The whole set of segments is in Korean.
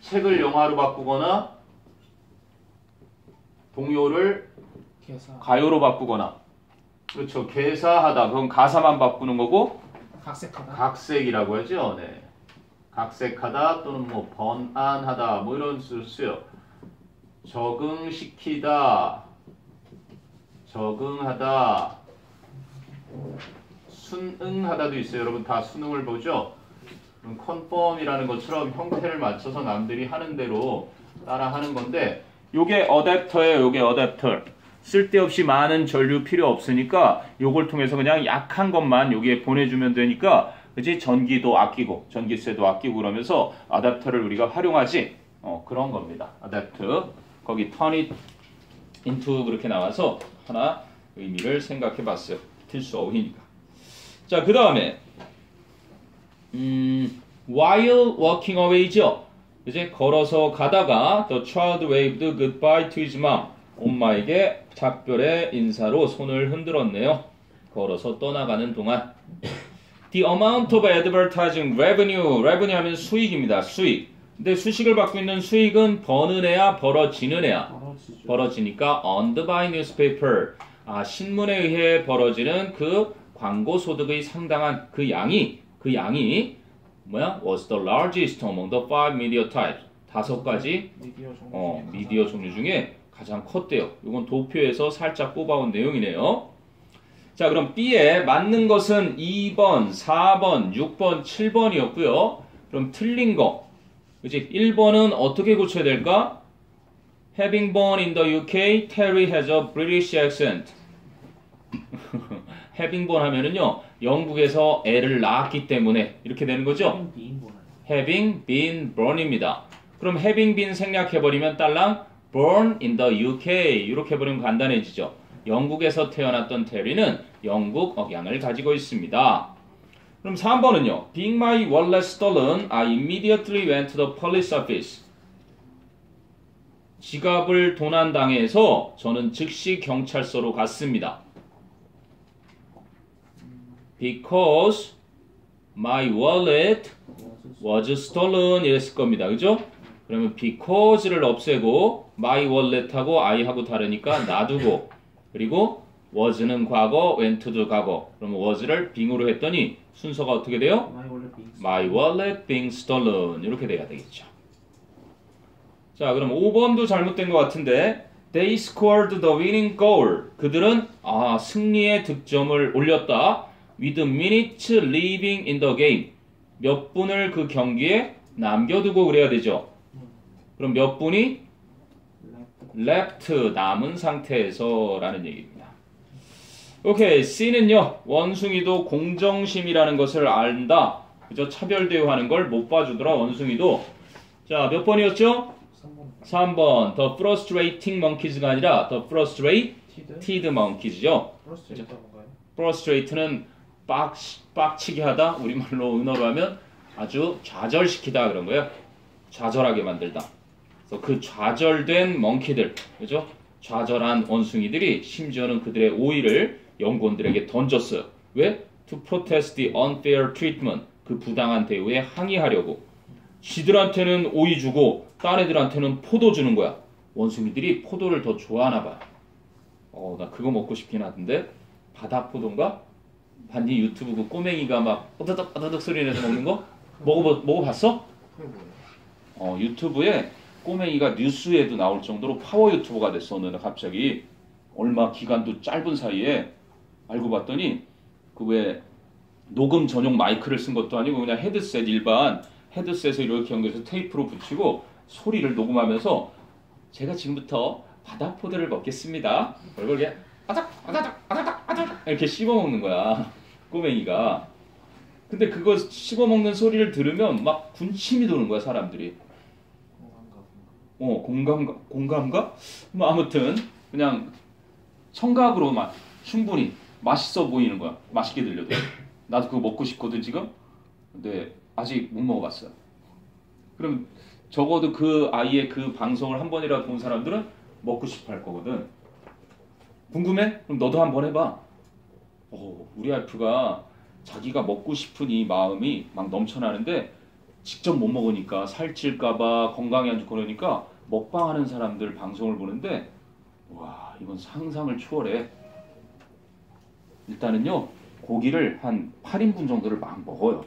책을 영화로 바꾸거나 동요를 개사. 가요로 바꾸거나 그렇죠. 개사하다. 그건 가사만 바꾸는 거고 각색하다. 각색이라고 하죠. 네. 각색하다 또는 뭐 번안하다 뭐 이런 수를 써요. 적응시키다, 적응하다, 순응하다도 있어요. 여러분 다 수능을 보죠? 그럼 컨펌이라는 것처럼 형태를 맞춰서 남들이 하는 대로 따라 하는 건데 요게 어댑터예요. 요게 어댑터. 쓸데없이 많은 전류 필요 없으니까 요걸 통해서 그냥 약한 것만 여기에 보내주면 되니까 그지? 전기도 아끼고 전기세도 아끼고 그러면서 어댑터를 우리가 활용하지 그런 겁니다. 어댑터. 거기 turn it into 그렇게 나와서 하나 의미를 생각해 봤어요. 필수 어휘니까. 자, 그 다음에 while walking away죠. 이제 걸어서 가다가 the child waved goodbye to his mom. 엄마에게 작별의 인사로 손을 흔들었네요. 걸어서 떠나가는 동안. The amount of advertising revenue. revenue 하면 수익입니다. 수익. 근데 수식을 받고 있는 수익은 버는 애야, 벌어지는 애야. 벌어지니까 earned by newspaper. 신문에 의해 벌어지는 그 광고 소득의 상당한 그 양이 뭐야? was the largest among the five media types. 5가지 미디어 종류 중에 가장 컸대요. 이건 도표에서 살짝 뽑아온 내용이네요. 자, 그럼 B에 맞는 것은 2번, 4번, 6번, 7번이었고요. 그럼 틀린 거. 그치? 1번은 어떻게 고쳐야 될까? Having born in the UK, Terry has a British accent. having born 하면은요, 영국에서 애를 낳았기 때문에 이렇게 되는 거죠? having been born입니다. 그럼 having been 생략해버리면 딸랑 born in the UK 이렇게 해버리면 간단해지죠. 영국에서 태어났던 테리는 영국 억양을 가지고 있습니다. 그럼 3번은요. Being my wallet stolen, I immediately went to the police office. 지갑을 도난당해서 저는 즉시 경찰서로 갔습니다. Because my wallet was stolen 이랬을 겁니다. 그죠? 그러면 because를 없애고 my wallet하고 I하고 다르니까 놔두고 그리고 was는 과거, went도 과거. 그러면 was를 being으로 했더니 순서가 어떻게 돼요? My wallet being stolen 이렇게 돼야 되겠죠. 자, 그럼 5번도 잘못된 것 같은데 They scored the winning goal. 그들은 승리의 득점을 올렸다. With minutes leaving in the game. 몇 분을 그 경기에 남겨두고 그래야 되죠. 그럼 몇 분이 left 남은 상태에서 라는 얘기입니다. 오케이, C는요. 원숭이도 공정심이라는 것을 안다. 그죠? 차별 대우하는 걸 못 봐주더라 원숭이도. 자, 몇 번이었죠? 3번. The frustrating monkeys가 아니라 the frustrated monkeys죠. frustrate는 빡치게 하다. 우리말로 은어로 하면 아주 좌절시키다 그런 거예요. 좌절하게 만들다. 그래서 그 좌절된 멍키들, 그죠? 좌절한 원숭이들이 심지어는 그들의 오이를 연구원들에게 던졌어요. 왜? To protest the unfair treatment. 그 부당한 대우에 항의하려고. 지들한테는 오이 주고 딴 애들한테는 포도 주는 거야. 원숭이들이 포도를 더 좋아하나 봐요. 나 그거 먹고 싶긴 하던데. 바다포도인가? 봤니? 유튜브 그 꼬맹이가 막 어다닥 소리 내서 먹는 거? 먹어봤어? 유튜브에 꼬맹이가 뉴스에도 나올 정도로 파워 유튜버가 됐어. 어느 날 갑자기 얼마 기간도 짧은 사이에 알고 봤더니 그 왜 녹음 전용 마이크를 쓴 것도 아니고 그냥 헤드셋 일반 헤드셋을 이렇게 연결해서 테이프로 붙이고 소리를 녹음하면서 제가 지금부터 바다포도를 먹겠습니다. 그걸 그냥 아닥 이렇게 씹어먹는 거야. 꼬맹이가. 근데 그거 씹어먹는 소리를 들으면 막 군침이 도는 거야 사람들이. 공감가? 뭐 아무튼 그냥 청각으로만 충분히 맛있어 보이는 거야. 맛있게 들려도. 나도 그거 먹고 싶거든 지금. 근데 아직 못 먹어봤어요. 그럼 적어도 그 아이의 그 방송을 한 번이라도 본 사람들은 먹고 싶어 할 거거든. 궁금해? 그럼 너도 한번 해봐. 우리 와이프가 자기가 먹고 싶은 이 마음이 막 넘쳐나는데 직접 못 먹으니까 살찔까봐 건강에 안 좋고 그러니까 먹방하는 사람들 방송을 보는데 와 이건 상상을 초월해. 일단은요 고기를 한 8인분 정도를 막 먹어요.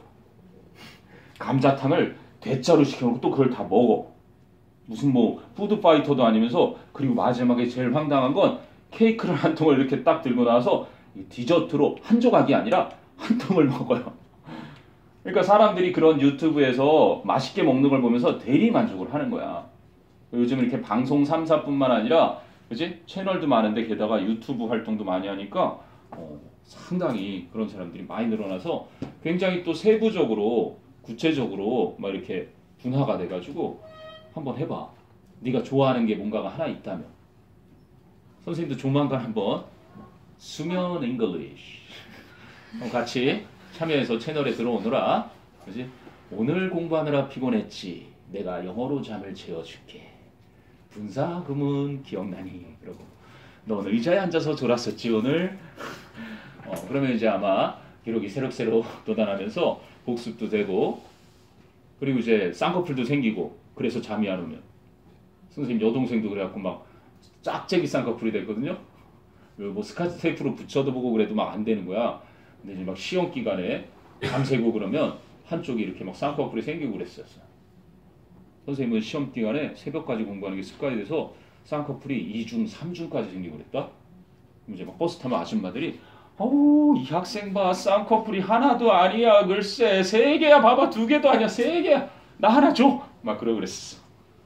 감자탕을 대짜로 시켜놓고 또 그걸 다 먹어. 무슨 뭐 푸드파이터도 아니면서. 그리고 마지막에 제일 황당한 건 케이크를 한 통을 이렇게 딱 들고 나와서 디저트로 한 조각이 아니라 한 통을 먹어요. 그러니까 사람들이 그런 유튜브에서 맛있게 먹는 걸 보면서 대리 만족을 하는 거야. 요즘 이렇게 방송 3사뿐만 아니라 그지? 채널도 많은데 게다가 유튜브 활동도 많이 하니까 상당히 그런 사람들이 많이 늘어나서 굉장히 또 세부적으로 구체적으로 막 이렇게 분화가 돼가지고 한번 해봐. 네가 좋아하는 게 뭔가가 하나 있다면. 선생님도 조만간 한번 수면 잉글리쉬 같이 참여해서 채널에 들어오너라. 그지? 오늘 공부하느라 피곤했지. 내가 영어로 잠을 재워줄게. 분사구문 기억나니? 그러고 넌 의자에 앉아서 졸았었지 오늘? 그러면 이제 아마 기록이 새록새록 돋아나면서 복습도 되고 그리고 이제 쌍꺼풀도 생기고 그래서 잠이 안 오면 선생님 여동생도 그래갖고 막 짝짝이 쌍꺼풀이 됐거든요. 뭐 스카치 테이프로 붙여도 보고 그래도 막 안 되는 거야. 근데 이제 막 시험 기간에 밤새고 그러면 한쪽이 이렇게 막 쌍꺼풀이 생기고 그랬었어. 선생님은 시험 기간에 새벽까지 공부하는 게 습관이 돼서 쌍꺼풀이 2중, 3중까지 생기고 그랬다. 이제 막 버스 타면 아줌마들이 어우 이 학생 봐 쌍꺼풀이 하나도 아니야 글쎄 3개야 봐봐 2개도 아니야 3개야 나 하나 줘 막 그러고 그랬어.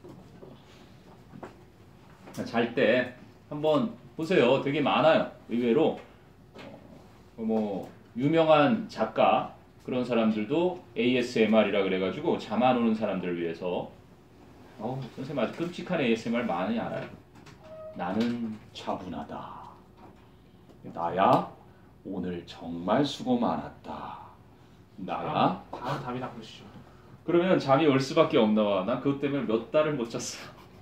잘 때 한번 보세요. 되게 많아요. 의외로 뭐 유명한 작가 그런 사람들도 ASMR이라 그래가지고 잠 안 오는 사람들을 위해서 선생님 아주 끔찍한 ASMR 많이 알아요. 나는 차분하다. 나야 오늘 정말 수고 많았다. 나야 다음 답이나 보시죠. 그러면 잠이 올 수밖에 없나 봐. 난 그것 때문에 몇 달을 못 잤어.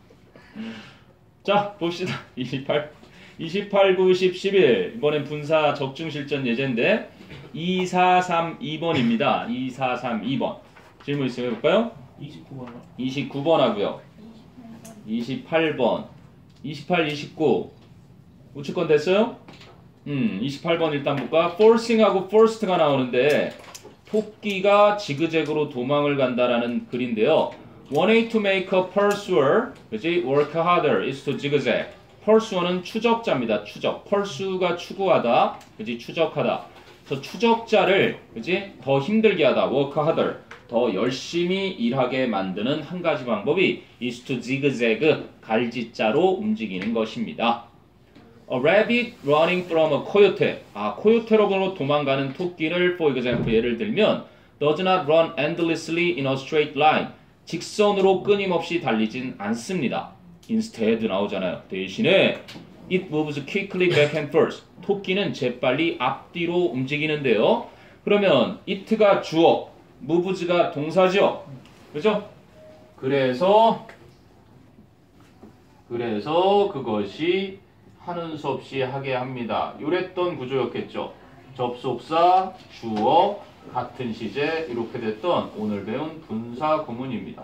자 봅시다. 28, 9, 10, 11 이번엔 분사 적중실전 예제인데 2, 4, 3, 2번입니다. 2, 4, 3, 2번 질문 있으면 해볼까요? 29번이요? 29번 하고요. 28번 28, 29 우측 건 됐어요? 28번 일단 볼까? forcing하고 first가 나오는데 토끼가 지그재그로 도망을 간다라는 글인데요. One way to make a pursuer, 그지? Work harder is to zigzag. pursuer는 추적자입니다. 추적. pursue가 추구하다, 그지? 추적하다. 그래서 추적자를, 그지? 더 힘들게 하다. Work harder. 더 열심히 일하게 만드는 한 가지 방법이 is to zigzag, 갈짓자로 움직이는 것입니다. A rabbit running from a coyote. 코요테로 도망가는 토끼를 for example 예를 들면 does not run endlessly in a straight line. 직선으로 끊임없이 달리진 않습니다. instead 나오잖아요. 대신에 it moves quickly back and forth. 토끼는 재빨리 앞뒤로 움직이는데요. 그러면 it가 주어, moves가 동사죠. 그죠? 그래서 그것이 하는 수 없이 하게 합니다. 요랬던 구조였겠죠. 접속사, 주어, 같은 시제 이렇게 됐던 오늘 배운 분사 구문입니다.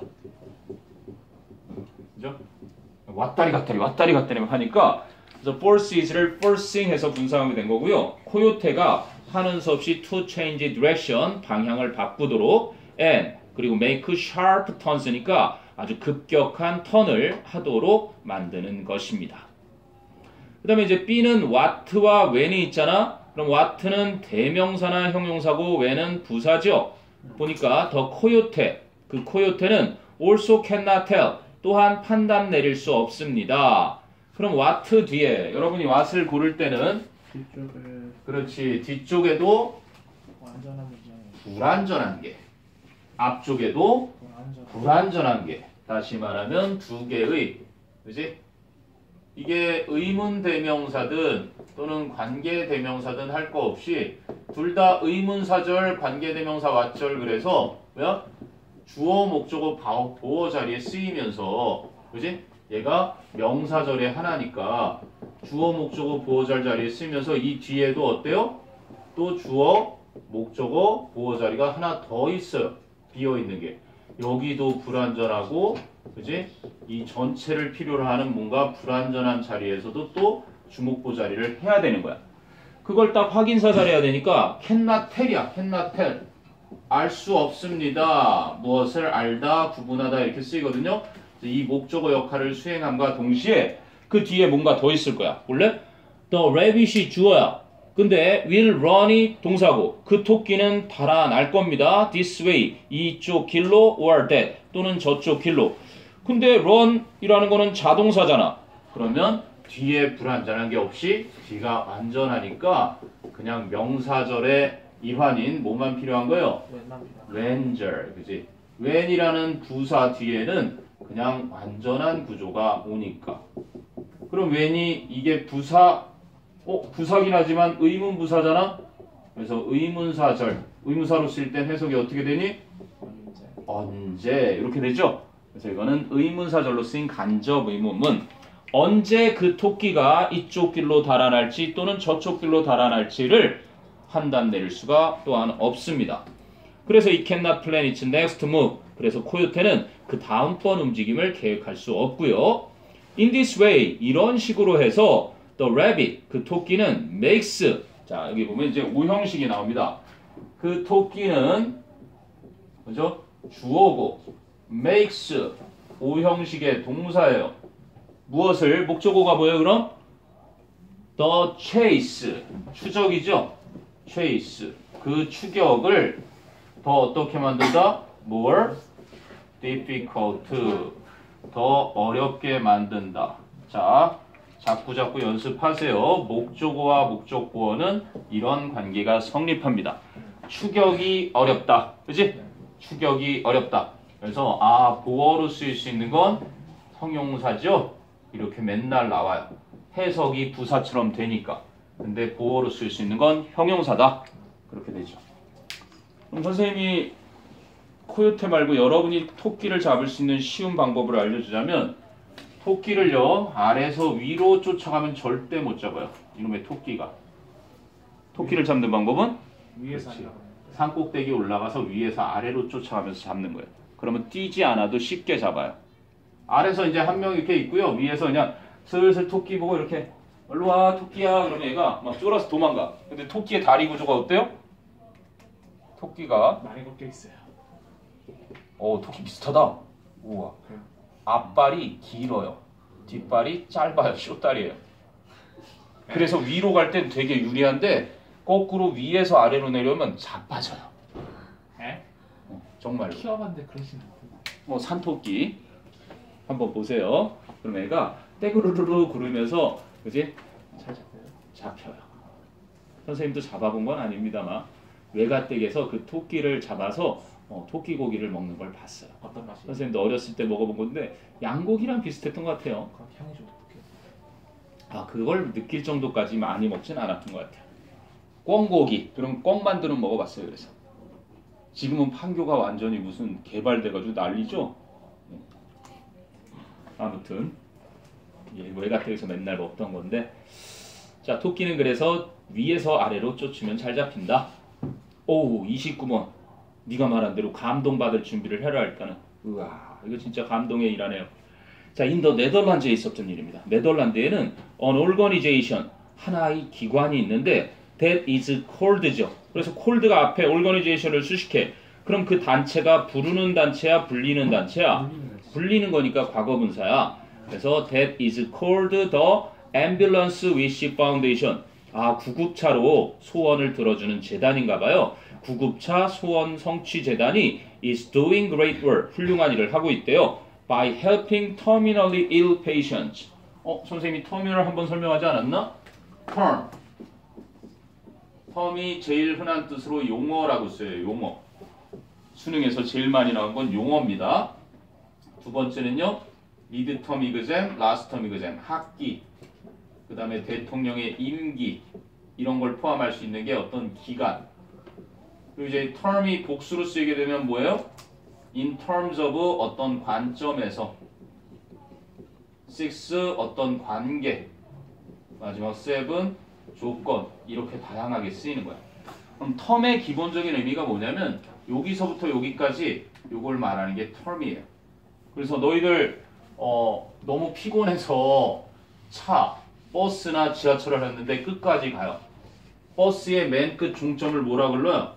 그죠? 왔다리 갔다리 하니까 그래서 forces를 forcing 해서 분사하게 된 거고요. 코요테가 하는 수 없이 to change direction 방향을 바꾸도록 and 그리고 make sharp turns니까 아주 급격한 턴을 하도록 만드는 것입니다. 그 다음에 이제 B는 what와 when이 있잖아. 그럼 what는 대명사나 형용사고 when은 부사죠. 보니까 더 코요테, 그 코요테는 also cannot tell, 또한 판단 내릴 수 없습니다. 그럼 what 뒤에 여러분이 what을 고를 때는 뒤쪽에 그렇지 뒤쪽에도 완전한 문장이 불완전한 게 앞쪽에도 불완전한 게 다시 말하면 두 개의 그지? 이게 의문 대명사든 또는 관계 대명사든 할 거 없이 둘 다 의문사절, 관계 대명사 왓절 그래서 뭐야? 주어, 목적어, 보어 자리에 쓰이면서 그지? 얘가 명사절의 하나니까 주어, 목적어, 보어절 자리에 쓰이면서 이 뒤에도 어때요? 또 주어, 목적어, 보어 자리가 하나 더 있어요. 비어있는 게. 여기도 불완전하고, 그지? 이 전체를 필요로 하는 뭔가 불완전한 자리에서도 또 주목보 자리를 해야 되는 거야. 그걸 딱 확인사살 해야 되니까 cannot tell이야. cannot tell. 알 수 없습니다. 무엇을 알다, 구분하다 이렇게 쓰이거든요. 이 목적어 역할을 수행함과 동시에 그 뒤에 뭔가 더 있을 거야. 원래 the rabbit이 주어야. 근데 will run이 동사고 그 토끼는 달아날 겁니다. this way 이쪽 길로 or that 또는 저쪽 길로. 근데 run이라는 거는 자동사잖아. 그러면 뒤에 불완전한 게 없이 뒤가 완전하니까 그냥 명사절의 일환인 뭐만 필요한 거예요? when절, 그지? when이라는 부사 뒤에는 그냥 완전한 구조가 오니까. 그럼 when이 이게 부사긴 하지만 의문부사잖아? 그래서 의문사절, 의문사로 쓸 땐 해석이 어떻게 되니? 언제 이렇게 되죠? 그래서 이거는 의문사절로 쓰인 간접 의문문. 언제 그 토끼가 이쪽 길로 달아날지 또는 저쪽 길로 달아날지를 판단 내릴 수가 또한 없습니다. 그래서 이 cannot plan its next move. 그래서 코요테는 그 다음번 움직임을 계획할 수 없고요. In this way, 이런 식으로 해서 the rabbit, 그 토끼는 makes, 자 여기 보면 이제 오형식이 나옵니다. 그 토끼는 그죠? 주어고 makes 오형식의 동사예요. 무엇을? 목적어가 뭐예요 그럼? the chase, 추적이죠? chase, 그 추격을 더 어떻게 만든다? more difficult, 더 어렵게 만든다. 자, 자꾸 연습하세요. 목적어와 목적보어는 이런 관계가 성립합니다. 추격이 어렵다. 그치? 추격이 어렵다. 그래서 보어로 쓰일 수 있는 건 형용사죠? 이렇게 맨날 나와요. 해석이 부사처럼 되니까. 근데 보어로 쓸 수 있는 건 형용사다. 그렇게 되죠. 그럼 선생님이 코요테 말고 여러분이 토끼를 잡을 수 있는 쉬운 방법을 알려주자면 토끼를요 아래에서 위로 쫓아가면 절대 못 잡아요. 이놈의 토끼가. 토끼를 잡는 방법은 위에서 산꼭대기 올라가서 위에서 아래로 쫓아가면서 잡는 거예요. 그러면 뛰지 않아도 쉽게 잡아요. 아래서 이제 한 명 이렇게 있고요. 위에서 그냥 슬슬 토끼 보고 이렇게 일로 와 토끼야 그러면 얘가 막 쫄아서 도망가. 근데 토끼의 다리 구조가 어때요? 토끼가 많이 걷겨 있어요. 토끼 비슷하다. 우와. 앞발이 길어요. 뒷발이 짧아요. 쇼다리예요. 그래서 위로 갈 땐 되게 유리한데 거꾸로 위에서 아래로 내려오면 자빠져요. 에? 정말로. 키워봤는데 그러진 않고. 산토끼 한번 보세요. 그럼 애가 떼구르르르 구르면서 그지? 잘 잡혀요? 잡혀요. 선생님도 잡아본 건 아닙니다만 외가댁에서 그 토끼를 잡아서 토끼 고기를 먹는 걸 봤어요. 어떤 맛이? 선생님도 어렸을 때 먹어본 건데 양고기랑 비슷했던 것 같아요. 그럼 향이 좀 독해요. 그걸 느낄 정도까지 많이 먹진 않았던 것 같아요. 꿩고기, 그럼 꿩만두는 먹어봤어요. 그래서 지금은 판교가 완전히 무슨 개발돼가지고 난리죠. 아무튼 외가댁에서 맨날 먹던 건데, 자 토끼는 그래서 위에서 아래로 쫓으면 잘 잡힌다. 오우 29번 네가 말한 대로 감동받을 준비를 해라. 일단은 우와 이거 진짜 감동의 일하네요. 자, 인도 네덜란드에 있었던 일입니다. 네덜란드에는 an organization, 하나의 기관이 있는데 that is called죠. 그래서 called가 앞에 organization을 수식해. 그럼 그 단체가 부르는 단체야, 불리는 단체야? 불리는 거니까 과거분사야. 그래서 that is called the Ambulance Wish Foundation. 구급차로 소원을 들어주는 재단인가 봐요. 구급차 소원 성취 재단이 is doing great work, 훌륭한 일을 하고 있대요. by helping terminally ill patients. 선생님이 터미널 한번 설명하지 않았나? term. term이 제일 흔한 뜻으로 용어라고 써요. 용어. 수능에서 제일 많이 나온 건 용어입니다. 두 번째는요. mid-term exam, last-term exam. 학기. 그 다음에 대통령의 임기. 이런 걸 포함할 수 있는 게 어떤 기간. 그리고 이제 term이 복수로 쓰이게 되면 뭐예요? in terms of 어떤 관점에서. 6 어떤 관계. 마지막 7 조건. 이렇게 다양하게 쓰이는 거야. 그럼 term의 기본적인 의미가 뭐냐면 여기서부터 여기까지 요걸 말하는 게 term이에요. 그래서 너희들 너무 피곤해서 차, 버스나 지하철을 했는데 끝까지 가요. 버스의 맨 끝 종점을 뭐라 불러요?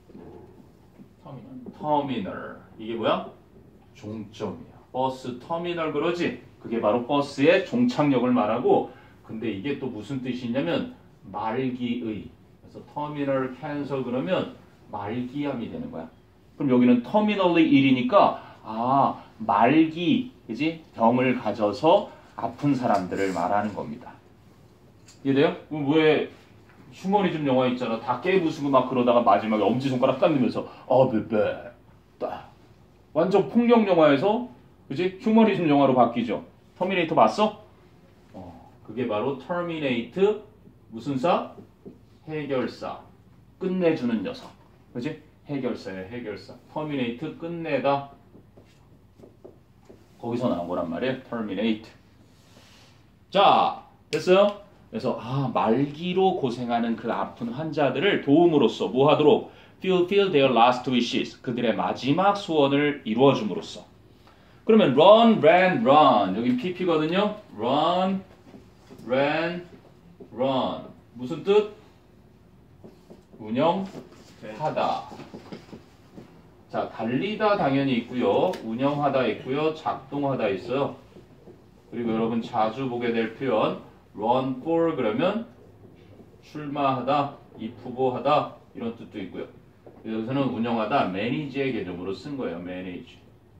터미널. 이게 뭐야? 종점이야. 버스 터미널 그러지? 그게 바로 버스의 종착역을 말하고, 근데 이게 또 무슨 뜻이냐면 말기의. 그래서 터미널 캔서 그러면 말기암이 되는 거야. 그럼 여기는 터미널리 1이니까 말기, 그지? 병을 가져서 아픈 사람들을 말하는 겁니다. 이해돼요? 그럼 왜 휴머니즘 영화 있잖아. 다 깨부수고 막 그러다가 마지막에 엄지손가락 딱 내면서 베베 딱 완전 폭력 영화에서 그지? 휴머니즘 영화로 바뀌죠. 터미네이터 봤어? 그게 바로 터미네이트 무슨 사? 해결사. 끝내주는 녀석. 그지? 해결사야, 해결사. 터미네이트 끝내다. 거기서 나온 거란 말이에요. 터미네이트. 자, 됐어요? 그래서 말기로 고생하는 그 아픈 환자들을 도움으로써 뭐 하도록? fulfill their last wishes. 그들의 마지막 소원을 이루어줌으로써. 그러면 run, ran, run. 여긴 pp거든요. run, ran, run. 무슨 뜻? 운영하다. 자, 달리다 당연히 있고요. 운영하다 있고요. 작동하다 있어요. 그리고 여러분 자주 보게 될 표현 run for 그러면 출마하다, 입후보하다 이런 뜻도 있고요. 여기서는 운영하다 manage의 개념으로 쓴 거예요. manage.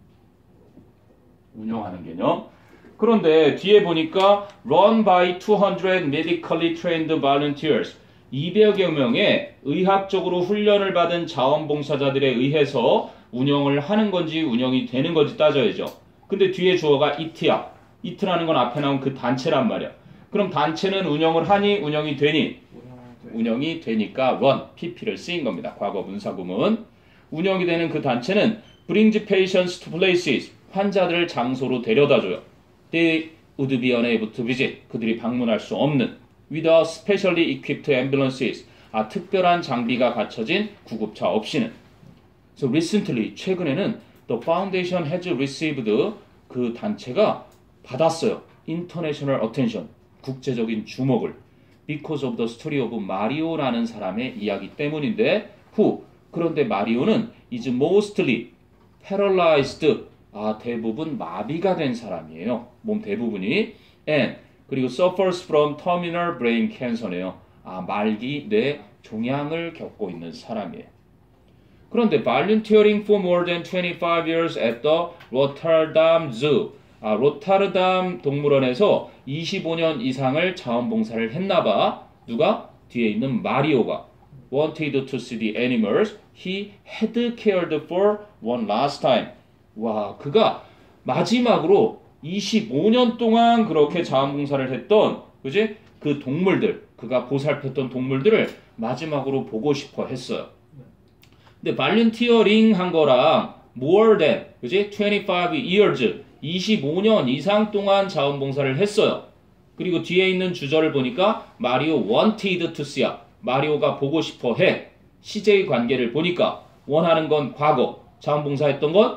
운영하는 개념. 그런데 뒤에 보니까 run by 200 medically trained volunteers 200여 명의 의학적으로 훈련을 받은 자원봉사자들에 의해서 운영을 하는 건지 운영이 되는 건지 따져야죠. 근데 뒤에 주어가 it야. it라는 건 앞에 나온 그 단체란 말이야. 그럼 단체는 운영을 하니 운영이 되니? 운영이 되니까 run, pp를 쓰인 겁니다. 과거 분사구문. 운영이 되는 그 단체는 brings patients to places, 환자들을 장소로 데려다줘요. They would be unable to visit, 그들이 방문할 수 없는 without specially equipped ambulances, 특별한 장비가 갖춰진 구급차 없이는. So recently, 최근에는 the foundation has received, 그 단체가 받았어요. international attention, 국제적인 주목을. because of the story of 마리오라는 사람의 이야기 때문인데, who, 그런데 마리오는 is mostly paralyzed, 대부분 마비가 된 사람이에요. 몸 대부분이. and, 그리고 suffers from terminal brain cancer네요. 말기 뇌 종양을 겪고 있는 사람이에요. 그런데 volunteering for more than 25 years at the Rotterdam Zoo, 로타르담 동물원에서 25년 이상을 자원봉사를 했나봐. 누가? 뒤에 있는 마리오가. wanted to see the animals he had cared for one last time. 와, 그가 마지막으로 25년 동안 그렇게 자원봉사를 했던, 그지? 그 동물들, 그가 보살폈던 동물들을 마지막으로 보고 싶어 했어요. 근데 volunteering 한 거랑 more than, 그지? 25 years, 25년 이상 동안 자원봉사를 했어요. 그리고 뒤에 있는 주절을 보니까 마리오 wanted to see야. 마리오가 보고 싶어 해. CJ 관계를 보니까 원하는 건 과거, 자원봉사했던 건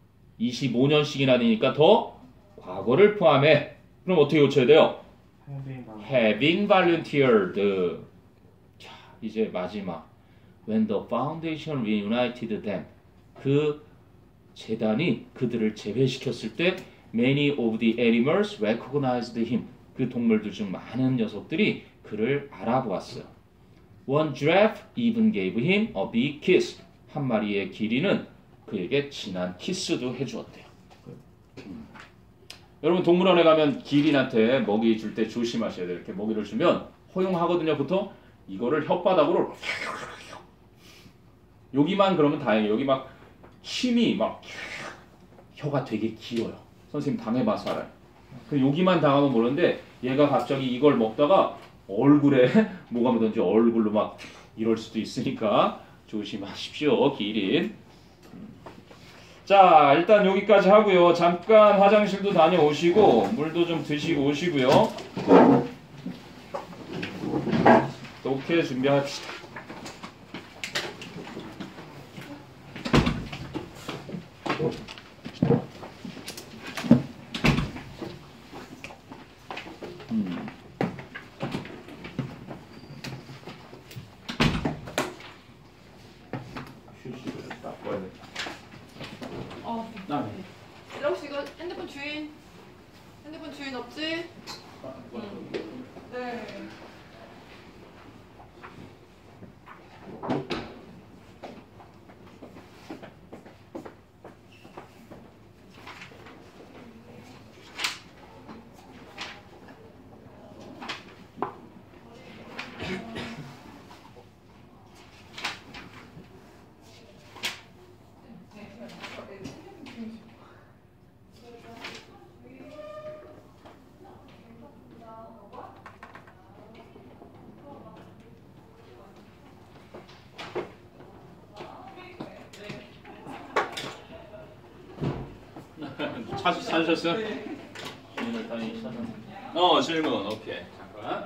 25년씩이나 되니까 더 과거를 포함해. 그럼 어떻게 고쳐야 돼요? Having volunteered. 자, 이제 마지막. When the foundation reunited them. 그 재단이 그들을 재회시켰을 때 many of the animals recognized him. 그 동물들 중 많은 녀석들이 그를 알아보았어요. One giraffe even gave him a big kiss. 한 마리의 기린은 그에게 진한 키스도 해주었대요. 여러분 동물원에 가면 기린한테 먹이 줄 때 조심하셔야 돼요. 이렇게 먹이를 주면 허용하거든요. 보통 이거를 혓바닥으로 여기만 그러면 다행이에요. 여기 막 힘이 막 혀가 되게 길어요. 선생님 당해봐서 알아요. 여기만 당하면 모르는데 얘가 갑자기 이걸 먹다가 얼굴에 뭐가 묻었는지 얼굴로 막 이럴 수도 있으니까 조심하십시오. 기린. 자, 일단 여기까지 하고요. 잠깐 화장실도 다녀오시고 물도 좀 드시고 오시고요. 독해 준비합시다. 주인 없지? 네. 찾으셨어요? 질문을 당연히 찾았는데. 질문. 오케이. 잠깐.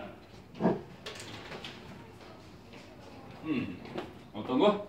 어떤 거?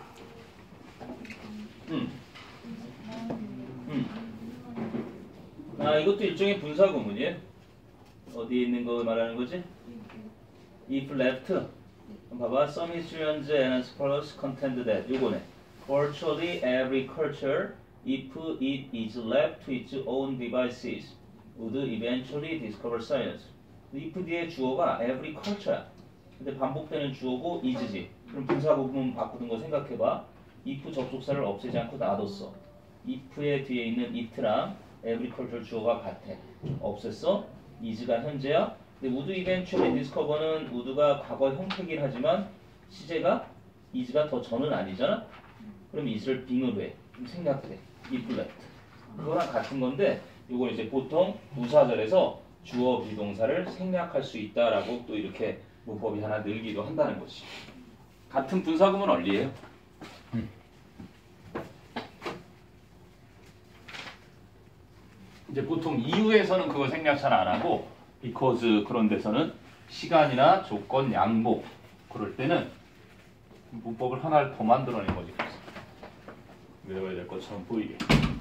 이것도 일종의 분사 구문이에요. 어디에 있는 거 말하는 거지? If left. 봐봐. Some historians and scholars contend that. 요거네. Virtually every culture, if it is left to its own devices, would eventually discover science. if 뒤에 주어가 every culture야. 근데 반복되는 주어고 is지. 그럼 분사 구문 바꾸는 거 생각해봐. if 접속사를 없애지 않고 놔뒀어. if의 뒤에 있는 it랑 every culture 주어가 같아. 없앴어. is가 현재야. 근데 would eventually discover는 would가 과거 형태긴 하지만 시제가 is가 더 전은 아니잖아. 그럼 is를 빙으로 해. 그럼 생략돼. if left. 그거랑 같은 건데 이걸 이제 보통 부사절에서 주어 비동사를 생략할 수 있다라고 또 이렇게 문법이 하나 늘기도 한다는 거지. 같은 분사구문 원리예요. 이제 보통 이유에서는 그거 생략 잘 안 하고 because 그런 데서는 시간이나 조건, 양복 그럴 때는 문법을 하나를 더 만들어낸 거지. 외워야 될 것처럼 보이게.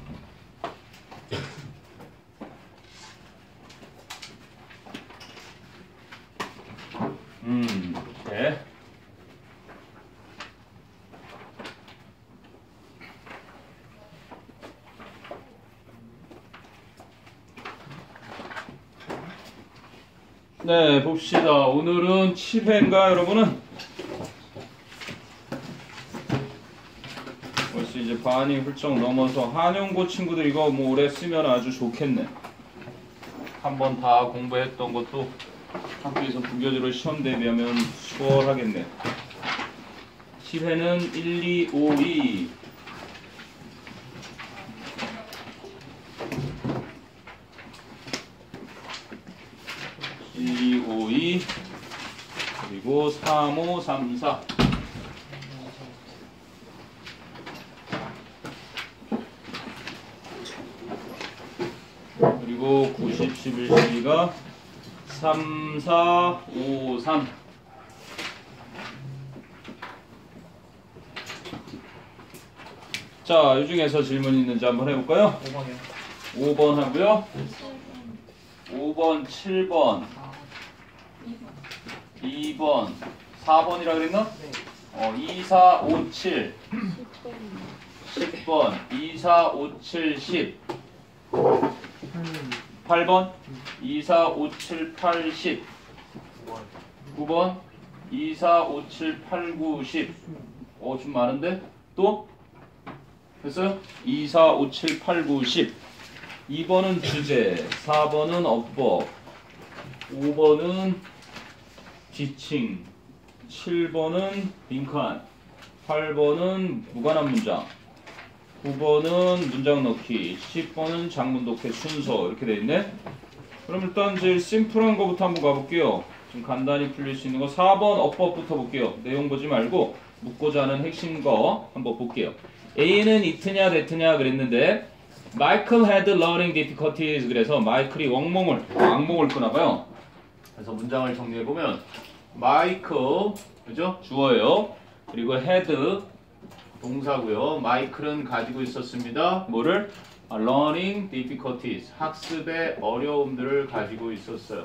네. 네, 봅시다. 오늘은 7회인가 여러분은? 벌써 이제 반이 훌쩍 넘어서 한영고 친구들 이거 뭐 오래 쓰면 아주 좋겠네. 한번 다 공부했던 것도 학교에서 부교재로 시험 대비하면 수월하겠네. 10회는 1, 2, 5, 2. 그리고 3, 5, 3, 4. 그리고 90, 11, 12가 3, 4, 5, 3. 자, 이 중에서 질문 있는지 한번 해볼까요? 5번이요. 5번 하고요. 5번, 7번, 2번, 4번이라 그랬나? 네. 2, 4, 5, 7, 10번, 2, 4, 5, 7, 10, 8번, 2, 4, 5, 7, 8, 10, 9번, 2, 4, 5, 7, 8, 9, 10. 좀 많은데? 또? 됐어요? 2, 4, 5, 7, 8, 9, 10. 2번은 주제, 4번은 어법, 5번은 지칭, 7번은 빈칸, 8번은 무관한 문장, 9번은 문장 넣기, 10번은 장문 독해 순서 이렇게 돼 있네. 그럼 일단 제일 심플한 거부터 한번 가볼게요. 좀 간단히 풀릴 수 있는 거 4번 어법부터 볼게요. 내용 보지 말고 묻고자 하는 핵심 거 한번 볼게요. A는 it냐 that냐 그랬는데 Michael had learning difficulties. 그래서 마이클이 악몽을 꾸나봐요. 그래서 문장을 정리해보면 Michael, 그죠? 주어예요. 그리고 had 동사고요. 마이클은 가지고 있었습니다. 뭐를? learning difficulties. 학습의 어려움들을 가지고 있었어요.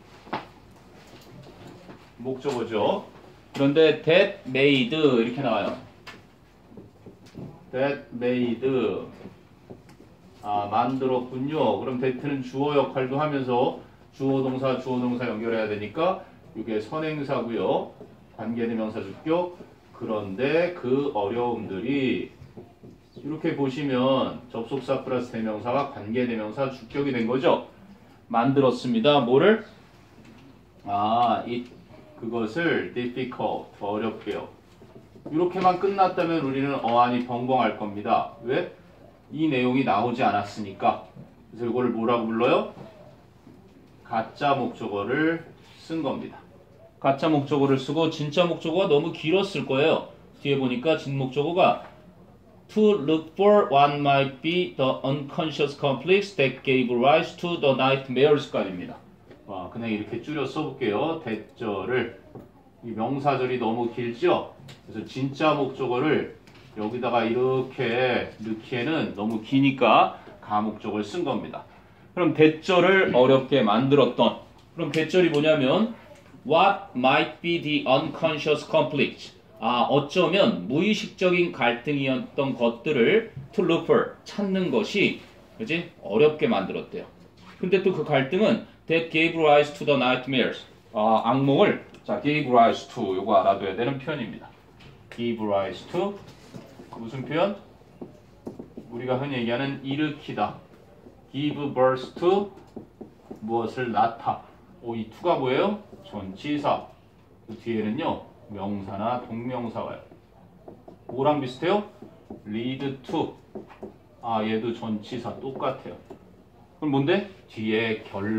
목적어죠. 그런데 that made 이렇게 나와요. that made 만들었군요. 그럼 that는 주어 역할도 하면서 주어 동사 연결해야 되니까 이게 선행사고요. 관계대명사 주격. 그런데 그 어려움들이 이렇게 보시면 접속사 플러스 대명사와 관계대명사 주격이 된 거죠. 만들었습니다. 뭐를? 그것을 difficult, 어렵게요. 이렇게만 끝났다면 우리는 어안이 벙벙할 겁니다. 왜? 이 내용이 나오지 않았으니까. 그래서 이걸 뭐라고 불러요? 가짜 목적어를 쓴 겁니다. 가짜 목적어를 쓰고 진짜 목적어가 너무 길었을 거예요. 뒤에 보니까 진 목적어가 to look for what might be the unconscious conflicts that gave rise to the nightmares까지입니다. 그냥 이렇게 줄여 써볼게요. 대절을 이 명사절이 너무 길죠? 그래서 진짜 목적어를 여기다가 이렇게 넣기에는 너무 기니까 가목적을 쓴 겁니다. 그럼 대절을 어렵게 만들었던 그럼 대절이 뭐냐면 What might be the unconscious conflict? 어쩌면 무의식적인 갈등이었던 것들을 to look for, 찾는 것이 그지? 어렵게 만들었대요. 근데 또 그 갈등은 that gave rise to the nightmares. 악몽을 gave rise to 요거 알아둬야 되는 표현입니다. give rise to 무슨 표현? 우리가 흔히 얘기하는 일으키다. give birth to 무엇을 낳다. 이 to가 뭐예요? 전치사. 그 뒤에는요 명사나 동명사 와요. 뭐랑 비슷해요? lead to. 얘도 전치사 똑같아요. 그럼 뭔데? 뒤에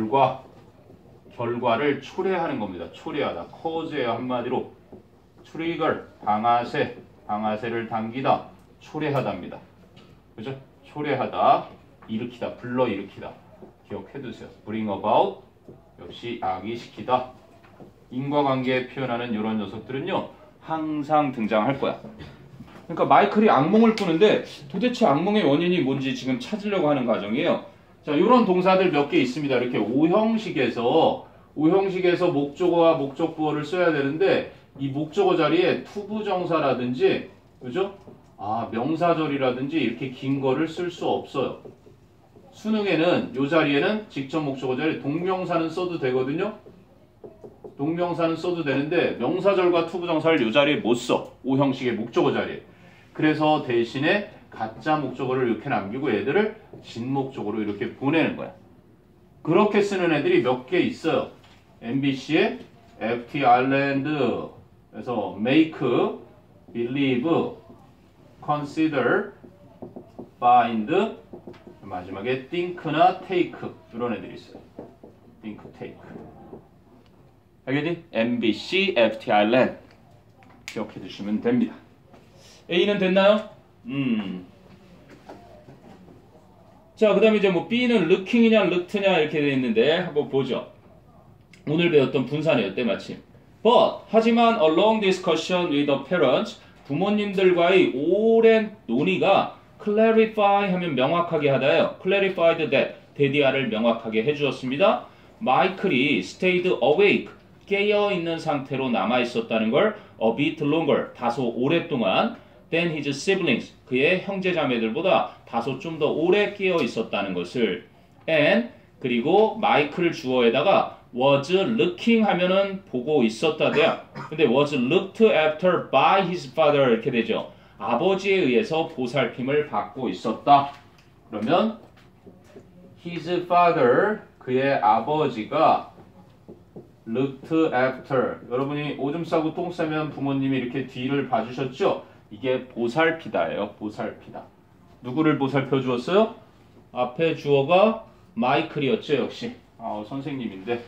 결과를 초래하는 겁니다. 초래하다. cause예요. 한마디로 trigger, 방아쇠를 당기다. 초래하다입니다. 그죠? 초래하다, 일으키다, 불러일으키다. 기억해두세요. bring about 역시 야기시키다. 인과관계 표현하는 이런 녀석들은요 항상 등장할 거야. 그러니까 마이클이 악몽을 꾸는데 도대체 악몽의 원인이 뭔지 지금 찾으려고 하는 과정이에요. 자, 이런 동사들 몇 개 있습니다. 이렇게 오형식에서 목적어와 목적부어를 써야 되는데 이 목적어 자리에 투부정사라든지 그죠? 명사절이라든지 이렇게 긴 거를 쓸 수 없어요. 수능에는 이 자리에는 직접 목적어 자리에 동명사는 써도 되거든요. 동명사는 써도 되는데 명사절과 투부정사를 이 자리에 못 써. 오형식의 목적어 자리에. 그래서 대신에 가짜 목적어를 이렇게 남기고 얘들을 진목적으로 이렇게 보내는 거야. 그렇게 쓰는 애들이 몇 개 있어요. MBC의 FT Island 에서 make, believe, consider, find, 마지막에 think나 take 이런 애들이 있어요. think, take. 알겠니? MBC, FT Island 기억해 두시면 됩니다. A는 됐나요? 자, 그 다음에 이제 뭐 B는 looking이냐 looked냐 이렇게 되어 있는데 한번 보죠. 오늘 배웠던 분사네요, 때마침. But 하지만 along discussion with the parents 부모님들과의 오랜 논의가 clarify 하면 명확하게 하다예요. clarified that 데디아를 명확하게 해주었습니다. 마이클이 stayed awake 깨어 있는 상태로 남아 있었다는 걸 a bit longer 다소 오랫동안 than his siblings 그의 형제자매들보다 다소 좀 더 오래 깨어 있었다는 것을 and 그리고 마이클 주어에다가 was looking 하면은 보고 있었다 돼요. 근데 was looked after by his father 이렇게 되죠. 아버지에 의해서 보살핌을 받고 있었다. 그러면 his father 그의 아버지가 looked after 여러분이 오줌 싸고 똥 싸면 부모님이 이렇게 뒤를 봐주셨죠? 이게 보살피다예요. 보살피다. 누구를 보살펴 주었어요? 앞에 주어가 마이클이었죠. 역시 선생님인데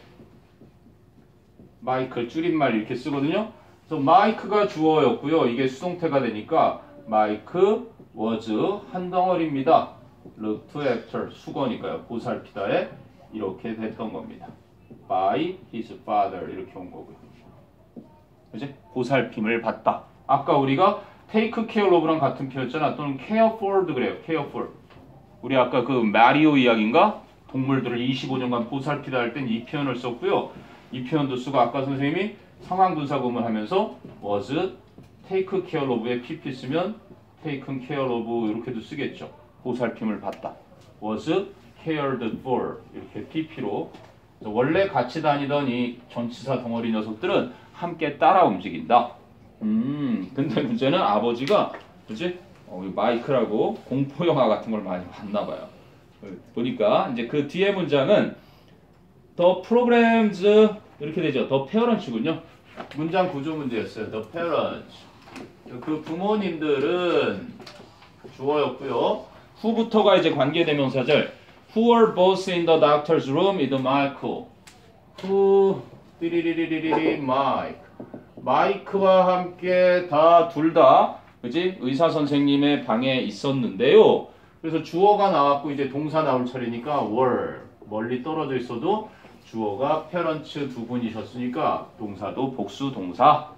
마이클 줄임말 이렇게 쓰거든요. 그래서 마이크가 주어였고요. 이게 수동태가 되니까 마이크 was 한 덩어리입니다. looked after 수거니까요. 보살피다에 이렇게 됐던 겁니다. by his father 이렇게 온 거고요. 그지? 보살핌을 받다. 아까 우리가 take care of랑 같은 표현이었잖아. 또는 care for도 그래요. care for. 우리 아까 그 마리오 이야기인가? 동물들을 25년간 보살피다 할 땐 이 표현을 썼고요. 이 표현도 쓰고 아까 선생님이 상황분사 구문하면서 was take care of에 pp 쓰면 taken care of 이렇게도 쓰겠죠. 보살핌을 받다. was cared for. 이렇게 PP로. 원래 같이 다니던 이 전치사 덩어리 녀석들은 함께 따라 움직인다. 근데 문제는 아버지가, 그지? 마이크라고 공포 영화 같은 걸 많이 봤나 봐요. 보니까 이제 그 뒤에 문장은 the programs 이렇게 되죠. the parents군요. 문장 구조 문제였어요. the parents. 그 부모님들은 주어였고요. who부터가 이제 관계대명사절. Who were both in the doctor's room with Michael? Who 띠리리리리리 Mike. 마이크와 함께 둘 다 그지? 의사 선생님의 방에 있었는데요. 그래서 주어가 나왔고 이제 동사 나올 차례니까 were. 멀리 떨어져 있어도 주어가 parents 두 분이셨으니까 동사도 복수 동사.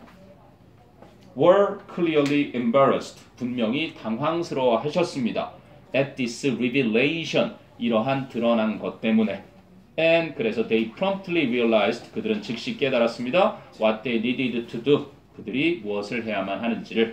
were clearly embarrassed. 분명히 당황스러워 하셨습니다. at this revelation. 이러한 드러난 것 때문에. And 그래서 they promptly realized. 그들은 즉시 깨달았습니다. what they needed to do. 그들이 무엇을 해야만 하는지를.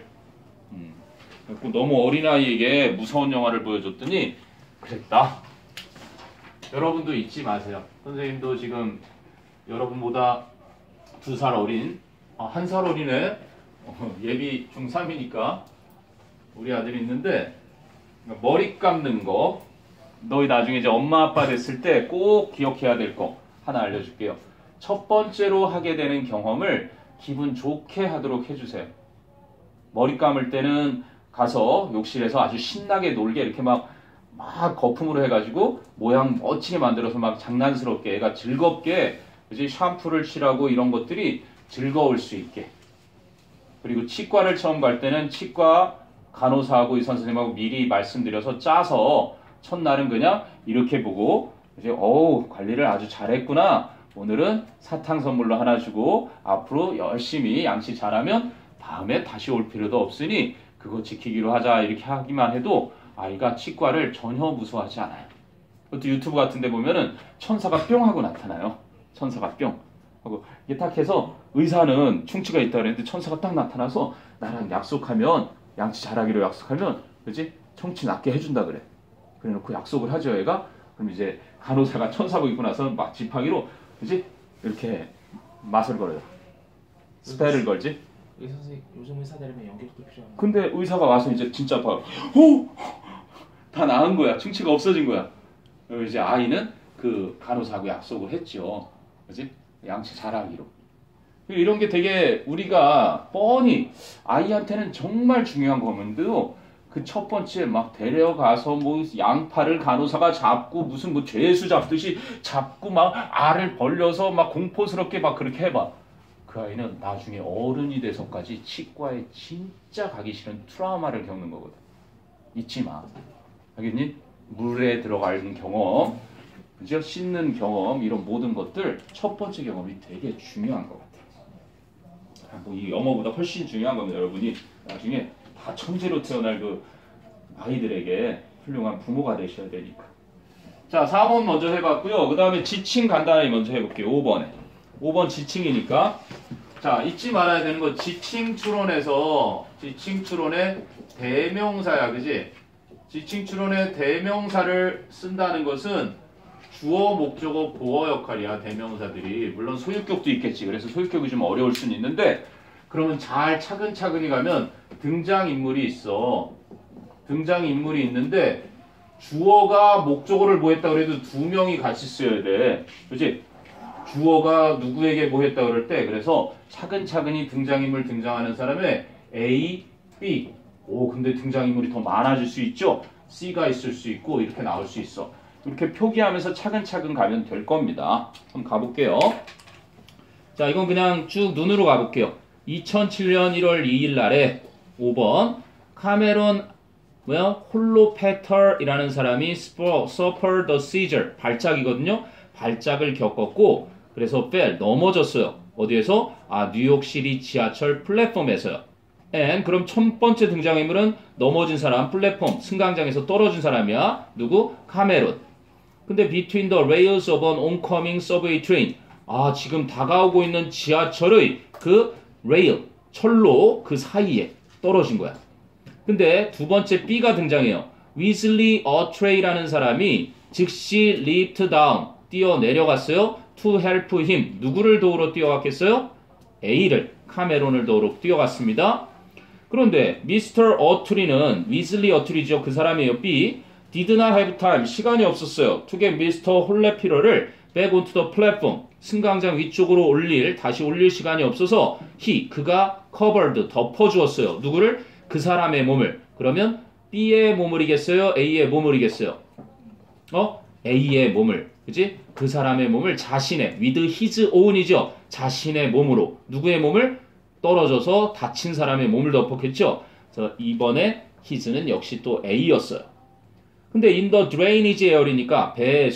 너무 어린아이에게 무서운 영화를 보여줬더니 그랬다. 여러분도 잊지 마세요. 선생님도 지금 여러분보다 2살 어린, 1살 어린애, 예비 중3이니까 우리 아들이 있는데 머리 감는 거 너희 나중에 이제 엄마 아빠 됐을 때 꼭 기억해야 될 거 하나 알려줄게요. 첫 번째로 하게 되는 경험을 기분 좋게 하도록 해주세요. 머리 감을 때는 가서 욕실에서 아주 신나게 놀게 이렇게 막 거품으로 해가지고 모양 멋지게 만들어서 막 장난스럽게 애가 즐겁게 이제 샴푸를 칠하고 이런 것들이 즐거울 수 있게. 그리고 치과를 처음 갈 때는 치과 간호사하고 의사 선생님하고 미리 말씀드려서 짜서 첫날은 그냥 이렇게 보고 이제 관리를 아주 잘했구나. 오늘은 사탕 선물로 하나 주고 앞으로 열심히 양치 잘하면 다음에 다시 올 필요도 없으니 그거 지키기로 하자. 이렇게 하기만 해도 아이가 치과를 전혀 무서워하지 않아요. 그것도 유튜브 같은 데 보면은 천사가 뿅 하고 나타나요. 천사가 뿅 하고 이게 딱 해서 의사는 충치가 있다 그랬는데 천사가 딱 나타나서 나랑 약속하면 양치 잘하기로 약속하면 그지? 충치 낫게 해준다 그래. 그래 놓고 약속을 하죠 얘가. 그럼 이제 간호사가 천사고 있고 나서 막 지팡이로 그지? 이렇게 맛을 걸어요. 스펠을 걸지. 의사 선생님 요즘 의사들이면 연결도 필요한. 근데 의사가 와서 이제 진짜 다 나은 거야. 충치가 없어진 거야. 그리고 이제 아이는 그 간호사하고 약속을 했죠. 그지? 양치 잘하기로. 이런 게 되게 우리가 뻔히 아이한테는 정말 중요한 거면도 그 첫 번째 막 데려가서 뭐 양팔을 간호사가 잡고 무슨 뭐 죄수 잡듯이 잡고 막 알을 벌려서 막 공포스럽게 막 그렇게 해봐. 그 아이는 나중에 어른이 돼서까지 치과에 진짜 가기 싫은 트라우마를 겪는 거거든. 잊지 마. 알겠니? 물에 들어가는 경험, 그죠? 씻는 경험, 이런 모든 것들 첫 번째 경험이 되게 중요한 것 같아. 뭐 이 영어보다 훨씬 중요한 겁니다, 여러분이. 나중에 다 천재로 태어날 그 아이들에게 훌륭한 부모가 되셔야 되니까. 자, 4번 먼저 해봤고요. 그 다음에 지칭 간단히 먼저 해볼게요. 5번에. 5번 지칭이니까. 자, 잊지 말아야 되는 거 지칭 추론에서 지칭 추론의 대명사야, 그지? 지칭 추론의 대명사를 쓴다는 것은 주어, 목적어, 보어 역할이야, 대명사들이. 물론 소유격도 있겠지. 그래서 소유격이 좀 어려울 수는 있는데 그러면 잘 차근차근히 가면 등장인물이 있어. 등장인물이 있는데 주어가 목적어를 뭐 했다 그래도 두 명이 같이 써야 돼. 그치? 주어가 누구에게 뭐 했다 그럴 때 그래서 차근차근히 등장인물 등장하는 사람의 A, B. 근데 등장인물이 더 많아질 수 있죠? C가 있을 수 있고 이렇게 나올 수 있어. 이렇게 표기하면서 차근차근 가면 될 겁니다. 한번 가볼게요. 자, 이건 그냥 쭉 눈으로 가볼게요. 2007년 1월 2일 날에 5번 카메론 홀로페터이라는 사람이 suffered a seizure, 발작이거든요. 발작을 겪었고 그래서 fell, 넘어졌어요. 어디에서? 뉴욕시리 지하철 플랫폼에서요. and 그럼 첫 번째 등장인물은 넘어진 사람, 플랫폼, 승강장에서 떨어진 사람이야. 누구? 카메론. 근데 between the rails of an oncoming subway train, 지금 다가오고 있는 지하철의 그 레일, 철로 그 사이에 떨어진 거야. 근데 두 번째 B가 등장해요. Weasley Attray라는 사람이 즉시 leaped down, 뛰어 내려갔어요. To help him, 누구를 도우러 뛰어갔겠어요? A를, 카메론을 도우러 뛰어갔습니다. 그런데 Mr. Attray는 Weasley Attray죠. 그 사람이에요. B. Did not have time, 시간이 없었어요. To get Mr. 홀레피러를 back onto the platform, 승강장 위쪽으로 다시 올릴 시간이 없어서 그가 covered, 덮어주었어요. 누구를? 그 사람의 몸을. 그러면 B의 몸을이겠어요? A의 몸을이겠어요? A의 몸을. 그지? 그 사람의 몸을 자신의, with his own이죠. 자신의 몸으로. 누구의 몸을? 떨어져서 다친 사람의 몸을 덮었겠죠? 그래서 이번에 his는 역시 또 A였어요. 근데 in the drainage area니까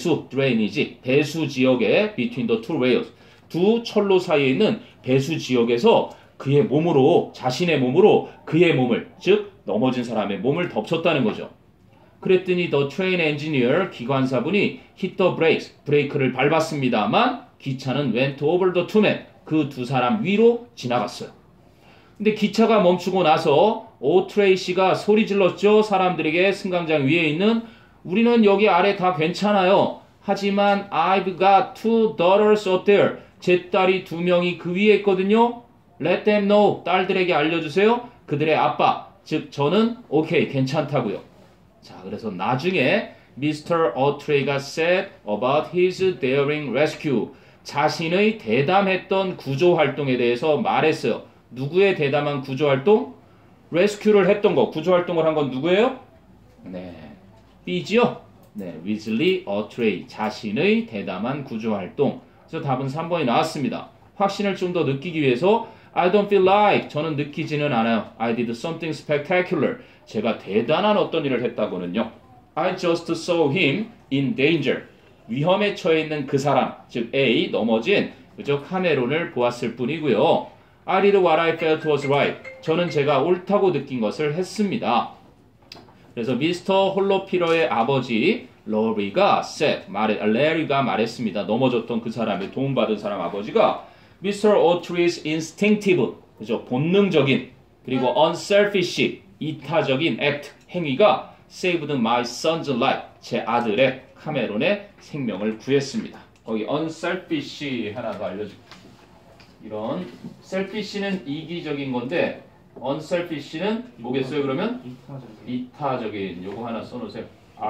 배수 지역에 between the two rails, 두 철로 사이에 있는 배수 지역에서 그의 몸으로, 자신의 몸으로 그의 몸을, 즉 넘어진 사람의 몸을 덮쳤다는 거죠. 그랬더니 the train engineer, 기관사분이 hit the brakes, 브레이크를 밟았습니다만 기차는 went over the two men, 그 두 사람 위로 지나갔어요. 근데 기차가 멈추고 나서 오트레이 씨가 소리 질렀죠. 사람들에게 승강장 위에 있는, 우리는 여기 아래 다 괜찮아요. 하지만 I've got two daughters up there. 제 딸이 두 명이 그 위에 있거든요. Let them know. 딸들에게 알려주세요. 그들의 아빠, 즉 저는 오케이, 괜찮다고요. 자, 그래서 나중에 Mr. Attray가 said about his daring rescue. 자신의 대담했던 구조 활동에 대해서 말했어요. 누구의 대담한 구조 활동? 레스큐를 했던 거, 구조 활동을 한 건 누구예요? 네, B지요? 네, Weasley Attray, 자신의 대담한 구조 활동. 그래서 답은 3번이 나왔습니다. 확신을 좀 더 느끼기 위해서 I don't feel like, 저는 느끼지는 않아요. I did something spectacular, 제가 대단한 어떤 일을 했다고는요. I just saw him in danger, 위험에 처해 있는 그 사람, 즉 A, 넘어진 그저 카메론을 보았을 뿐이고요. I did what I felt was right. 저는 제가 옳다고 느낀 것을 했습니다. 그래서 미스터 홀로피러의 아버지 러리가 레리가 말했습니다. 넘어졌던 그 사람의 도움받은 사람 아버지가 Mr. Attray's instinctive, 그죠? 본능적인, 그리고 unselfish, 이타적인 act, 행위가 saved my son's life, 제 아들의 카메론의 생명을 구했습니다. 거기 unselfish 하나 더 알려줄게요. 이런 selfish는 이기적인 건데 unselfish는 뭐겠어요? 그러면 이타적인. 요거 하나 써놓으세요.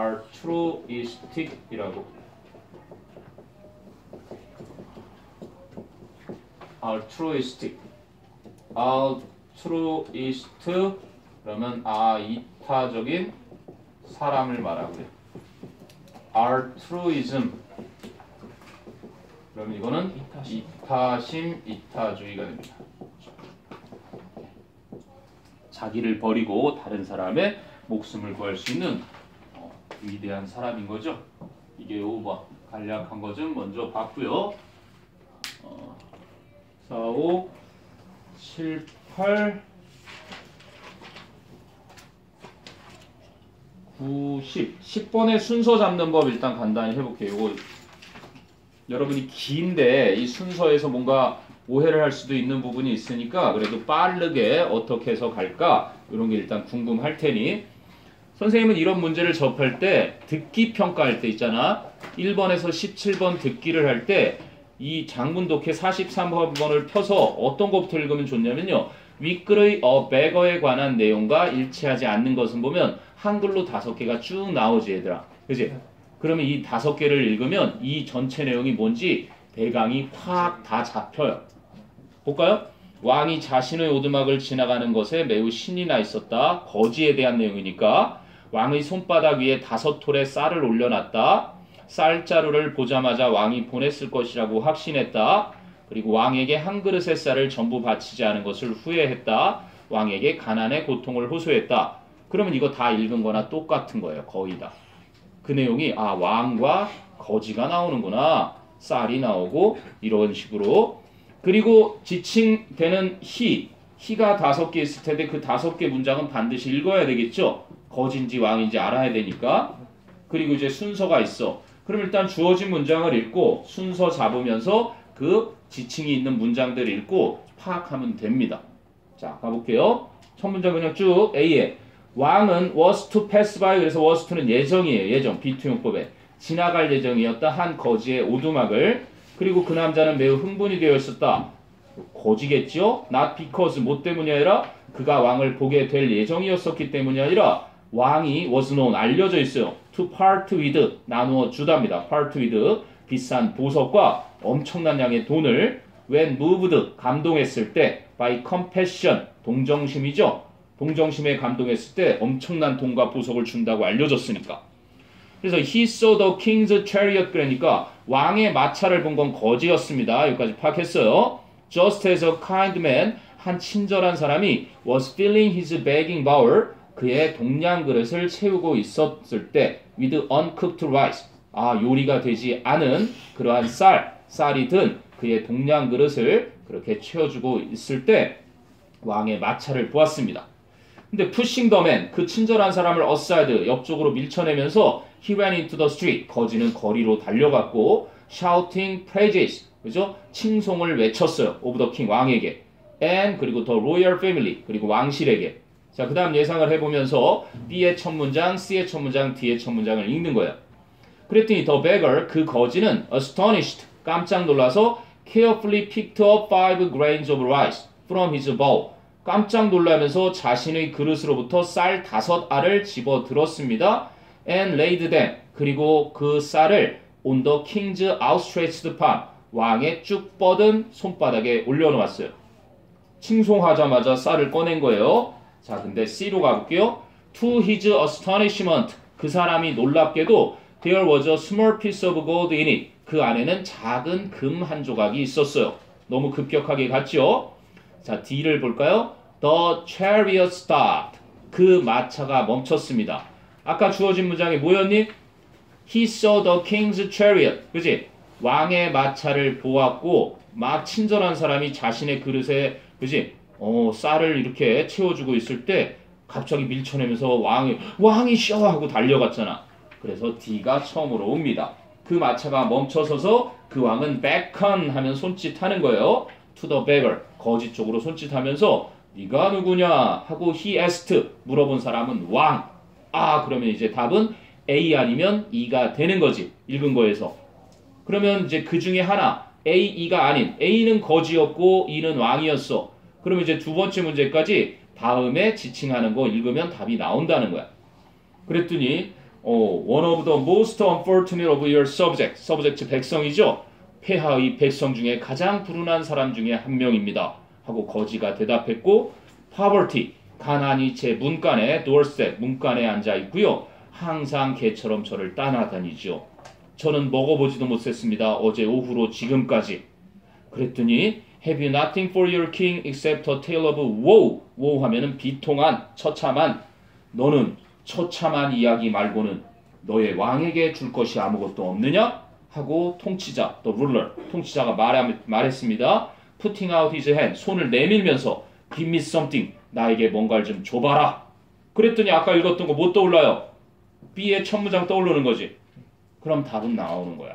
altruistic이라고. altruist 그러면 이타적인 사람을 말하고요. altruism 그럼 이거는 이타심, 이타주의가 됩니다. 자기를 버리고 다른 사람의 목숨을 구할 수 있는 위대한 사람인 거죠. 이게 5번. 간략한 거 좀 먼저 봤고요. 4, 5, 7, 8, 9, 10. 10번의 순서 잡는 법 일단 간단히 해볼게요. 이거 여러분이 긴데 이 순서에서 뭔가 오해를 할 수도 있는 부분이 있으니까 그래도 빠르게 어떻게 해서 갈까 이런 게 일단 궁금할 테니, 선생님은 이런 문제를 접할 때 듣기 평가할 때 있잖아. 1번에서 17번 듣기를 할 때 이 장문 독해 43번을 펴서 어떤 것부터 읽으면 좋냐면요. 윗글의 beggar에 관한 내용과 일치하지 않는 것은 보면 한글로 5개가 쭉 나오지 얘들아. 그지? 그러면 이 5개를 읽으면 이 전체 내용이 뭔지 대강이 확 다 잡혀요. 볼까요? 왕이 자신의 오두막을 지나가는 것에 매우 신이 나 있었다. 거지에 대한 내용이니까 왕의 손바닥 위에 5톨의 쌀을 올려놨다. 쌀자루를 보자마자 왕이 보냈을 것이라고 확신했다. 그리고 왕에게 한 그릇의 쌀을 전부 바치지 않은 것을 후회했다. 왕에게 가난의 고통을 호소했다. 그러면 이거 다 읽은 거나 똑같은 거예요. 거의 다. 그 내용이 왕과 거지가 나오는구나. 쌀이 나오고 이런 식으로. 그리고 지칭되는 희가 5개 있을 텐데 그 5개 문장은 반드시 읽어야 되겠죠. 거지인지 왕인지 알아야 되니까. 그리고 이제 순서가 있어. 그럼 일단 주어진 문장을 읽고 순서 잡으면서 그 지칭이 있는 문장들을 읽고 파악하면 됩니다. 자, 가볼게요. 첫 문장 그냥 쭉 A에 왕은 was to pass by. 그래서 was to는 예정이에요. 예정. 비투용법에 지나갈 예정이었다. 한 거지의 오두막을. 그리고 그 남자는 매우 흥분이 되어 있었다. 거지겠죠? Not because 뭐 때문이 아니라 그가 왕을 보게 될 예정이었었기 때문이 아니라 왕이 was known 알려져 있어요. To part with 나누어 주답니다. part with 비싼 보석과 엄청난 양의 돈을 when moved 감동했을 때 by compassion 동정심이죠. 동정심에 감동했을 때 엄청난 돈과 보석을 준다고 알려졌으니까. 그래서 he saw the king's chariot 그러니까 왕의 마차를 본 건 거지였습니다. 여기까지 파악했어요. Just as a kind man 한 친절한 사람이 was filling his begging bowl 그의 동량 그릇을 채우고 있었을 때 with uncooked rice 요리가 되지 않은 그러한 쌀이 든 그의 동량 그릇을 그렇게 채워주고 있을 때 왕의 마차를 보았습니다. 근데 pushing the man 그 친절한 사람을 aside 옆쪽으로 밀쳐내면서 he ran into the street 거지는 거리로 달려갔고 shouting praises 그죠? 칭송을 외쳤어요. of the king 왕에게 and 그리고 the royal family 그리고 왕실에게. 자, 그 다음 예상을 해보면서 B의 첫 문장, C의 첫 문장, D의 첫 문장을 읽는 거예요. 그랬더니 the beggar 그 거지는 astonished 깜짝 놀라서 carefully picked up 5 grains of rice from his bowl 깜짝 놀라면서 자신의 그릇으로부터 쌀 5알을 집어 들었습니다. and laid them 그리고 그 쌀을 on the king's outstretched palm 왕의 쭉 뻗은 손바닥에 올려놓았어요. 칭송하자마자 쌀을 꺼낸 거예요. 자, 근데 C로 가볼게요. To his astonishment 그 사람이 놀랍게도 there was a small piece of gold in it 그 안에는 작은 금 한 조각이 있었어요. 너무 급격하게 갔죠? 자, D를 볼까요? The chariot stopped 그 마차가 멈췄습니다. 아까 주어진 문장이 뭐였니? He saw the king's chariot 그치? 왕의 마차를 보았고 막 친절한 사람이 자신의 그릇에 그치? 쌀을 이렇게 채워주고 있을 때 갑자기 밀쳐내면서 왕이 쇼 하고 달려갔잖아. 그래서 D가 처음으로 옵니다. 그 마차가 멈춰서서 그 왕은 beckon 하면 손짓하는 거예요. to the beggar 거지 쪽으로 손짓하면서 네가 누구냐 하고 he asked 물어본 사람은 왕. 그러면 이제 답은 A 아니면 E가 되는 거지. 읽은 거에서. 그러면 이제 그 중에 하나 A, E가 아닌 A는 거지였고 E는 왕이었어. 그러면 이제 두 번째 문제까지 다음에 지칭하는 거 읽으면 답이 나온다는 거야. 그랬더니 one of the most unfortunate of your subjects. subject 백성이죠. 폐하의 백성 중에 가장 불운한 사람 중에 한 명입니다. 하고 거지가 대답했고 poverty. 가난이 제 문간에 doorstep. 문간에 앉아 있고요. 항상 개처럼 저를 따라다니죠. 저는 먹어보지도 못했습니다. 어제 오후로 지금까지. 그랬더니 Have you nothing for your king except a tale of woe? woe 하면은 비통한, 처참한. 너는 처참한 이야기 말고는 너의 왕에게 줄 것이 아무것도 없느냐? 하고 통치자, the ruler, 통치자가 말했습니다. Putting out his hand, 손을 내밀면서 Give me something, 나에게 뭔가를 좀 줘봐라. 그랬더니 아까 읽었던 거 못 떠올라요? B의 첫 문장 떠오르는 거지. 그럼 답은 나오는 거야.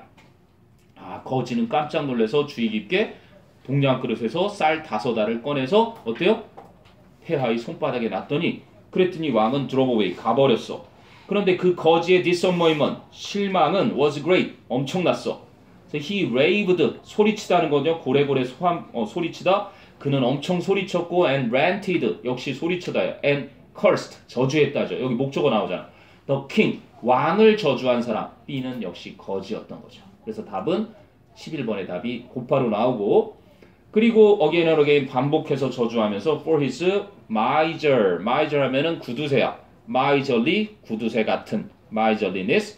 거지는 깜짝 놀라서 주의 깊게 동양 그릇에서 쌀 5알을 꺼내서 어때요? 폐하의 손바닥에 놨더니 그랬더니 왕은 drove away 가버렸어. 그런데 그 거지의 disappointment 실망은 was great 엄청났어. He raved 소리치다는 거죠. 고래고래 소리치다. 그는 엄청 소리쳤고 and ranted 역시 소리치다요. and cursed 저주했다죠. 여기 목적어 나오잖아. The king 왕을 저주한 사람 B는 역시 거지였던 거죠. 그래서 답은 11번의 답이 곧바로 나오고 그리고 again and again 반복해서 저주하면서 for his miser 하면은 구두쇠야. miserly 구두쇠 같은 miserliness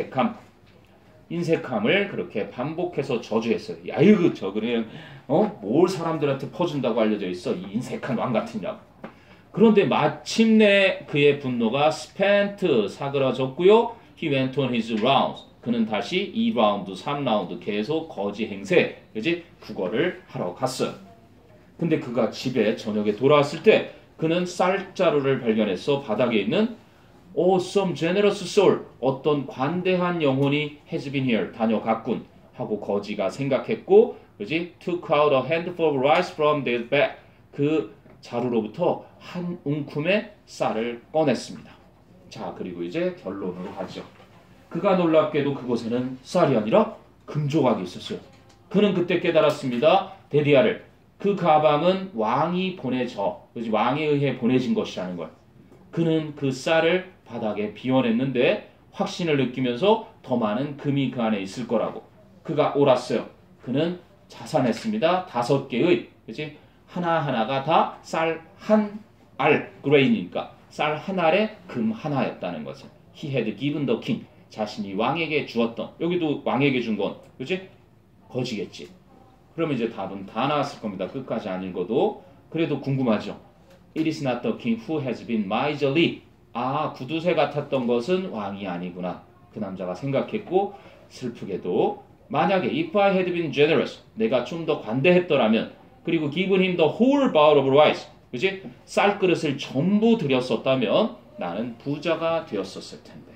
인색함을 그렇게 반복해서 저주했어요. 아이고 저 그냥 뭘 사람들한테 퍼준다고 알려져 있어 이 인색한 왕 같으냐고. 그런데 마침내 그의 분노가 spent 사그라졌고요. He went on his rounds. 그는 다시 2라운드, 3라운드 계속 거지 행세, 그지? 국어를 하러 갔어요. 근데 그가 집에 저녁에 돌아왔을 때 그는 쌀자루를 발견했어. 바닥에 있는 some generous soul. 어떤 관대한 영혼이 has been here. 다녀갔군. 하고 거지가 생각했고, 그지? Took out a handful of rice from their bag. 그 자루로부터 한 움큼의 쌀을 꺼냈습니다. 자, 그리고 이제 결론으로 가죠. 그가 놀랍게도 그곳에는 쌀이 아니라 금조각이 있었어요. 그는 그때 깨달았습니다. 데디아를. 그 가방은 왕이 보내져, 왕에 의해 보내진 것이라는 걸. 그는 그 쌀을 바닥에 비워냈는데 확신을 느끼면서 더 많은 금이 그 안에 있을 거라고. 그가 옳았어요. 그는 자산했습니다. 5개의, 그지? 하나하나가 다 쌀 한 알, 그레인이니까 쌀 한 알에 금 하나였다는 것을. He had given the king. 자신이 왕에게 주었던, 여기도 왕에게 준 건, 그지? 거지겠지. 그러면 이제 답은 다 나왔을 겁니다. 끝까지 안 읽어도. 그래도 궁금하죠. It is not the king who has been miserly. 아, 구두쇠 같았던 것은 왕이 아니구나. 그 남자가 생각했고, 슬프게도 만약에 if I had been generous, 내가 좀 더 관대했더라면, 그리고 given him the whole bowl of rice, 그지? 쌀그릇을 전부 드렸었다면 나는 부자가 되었었을 텐데.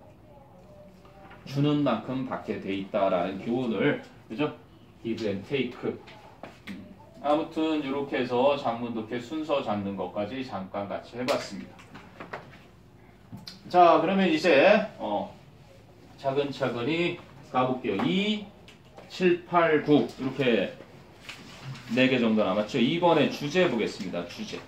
주는 만큼 받게 돼 있다라는 교훈을, 그죠? give and take. 아무튼 이렇게 해서 장문 독해 순서 잡는 것까지 잠깐 같이 해봤습니다. 자, 그러면 이제 차근차근히 가볼게요. 2, 7, 8, 9 이렇게 4개 정도 남았죠. 이번에 주제 보겠습니다.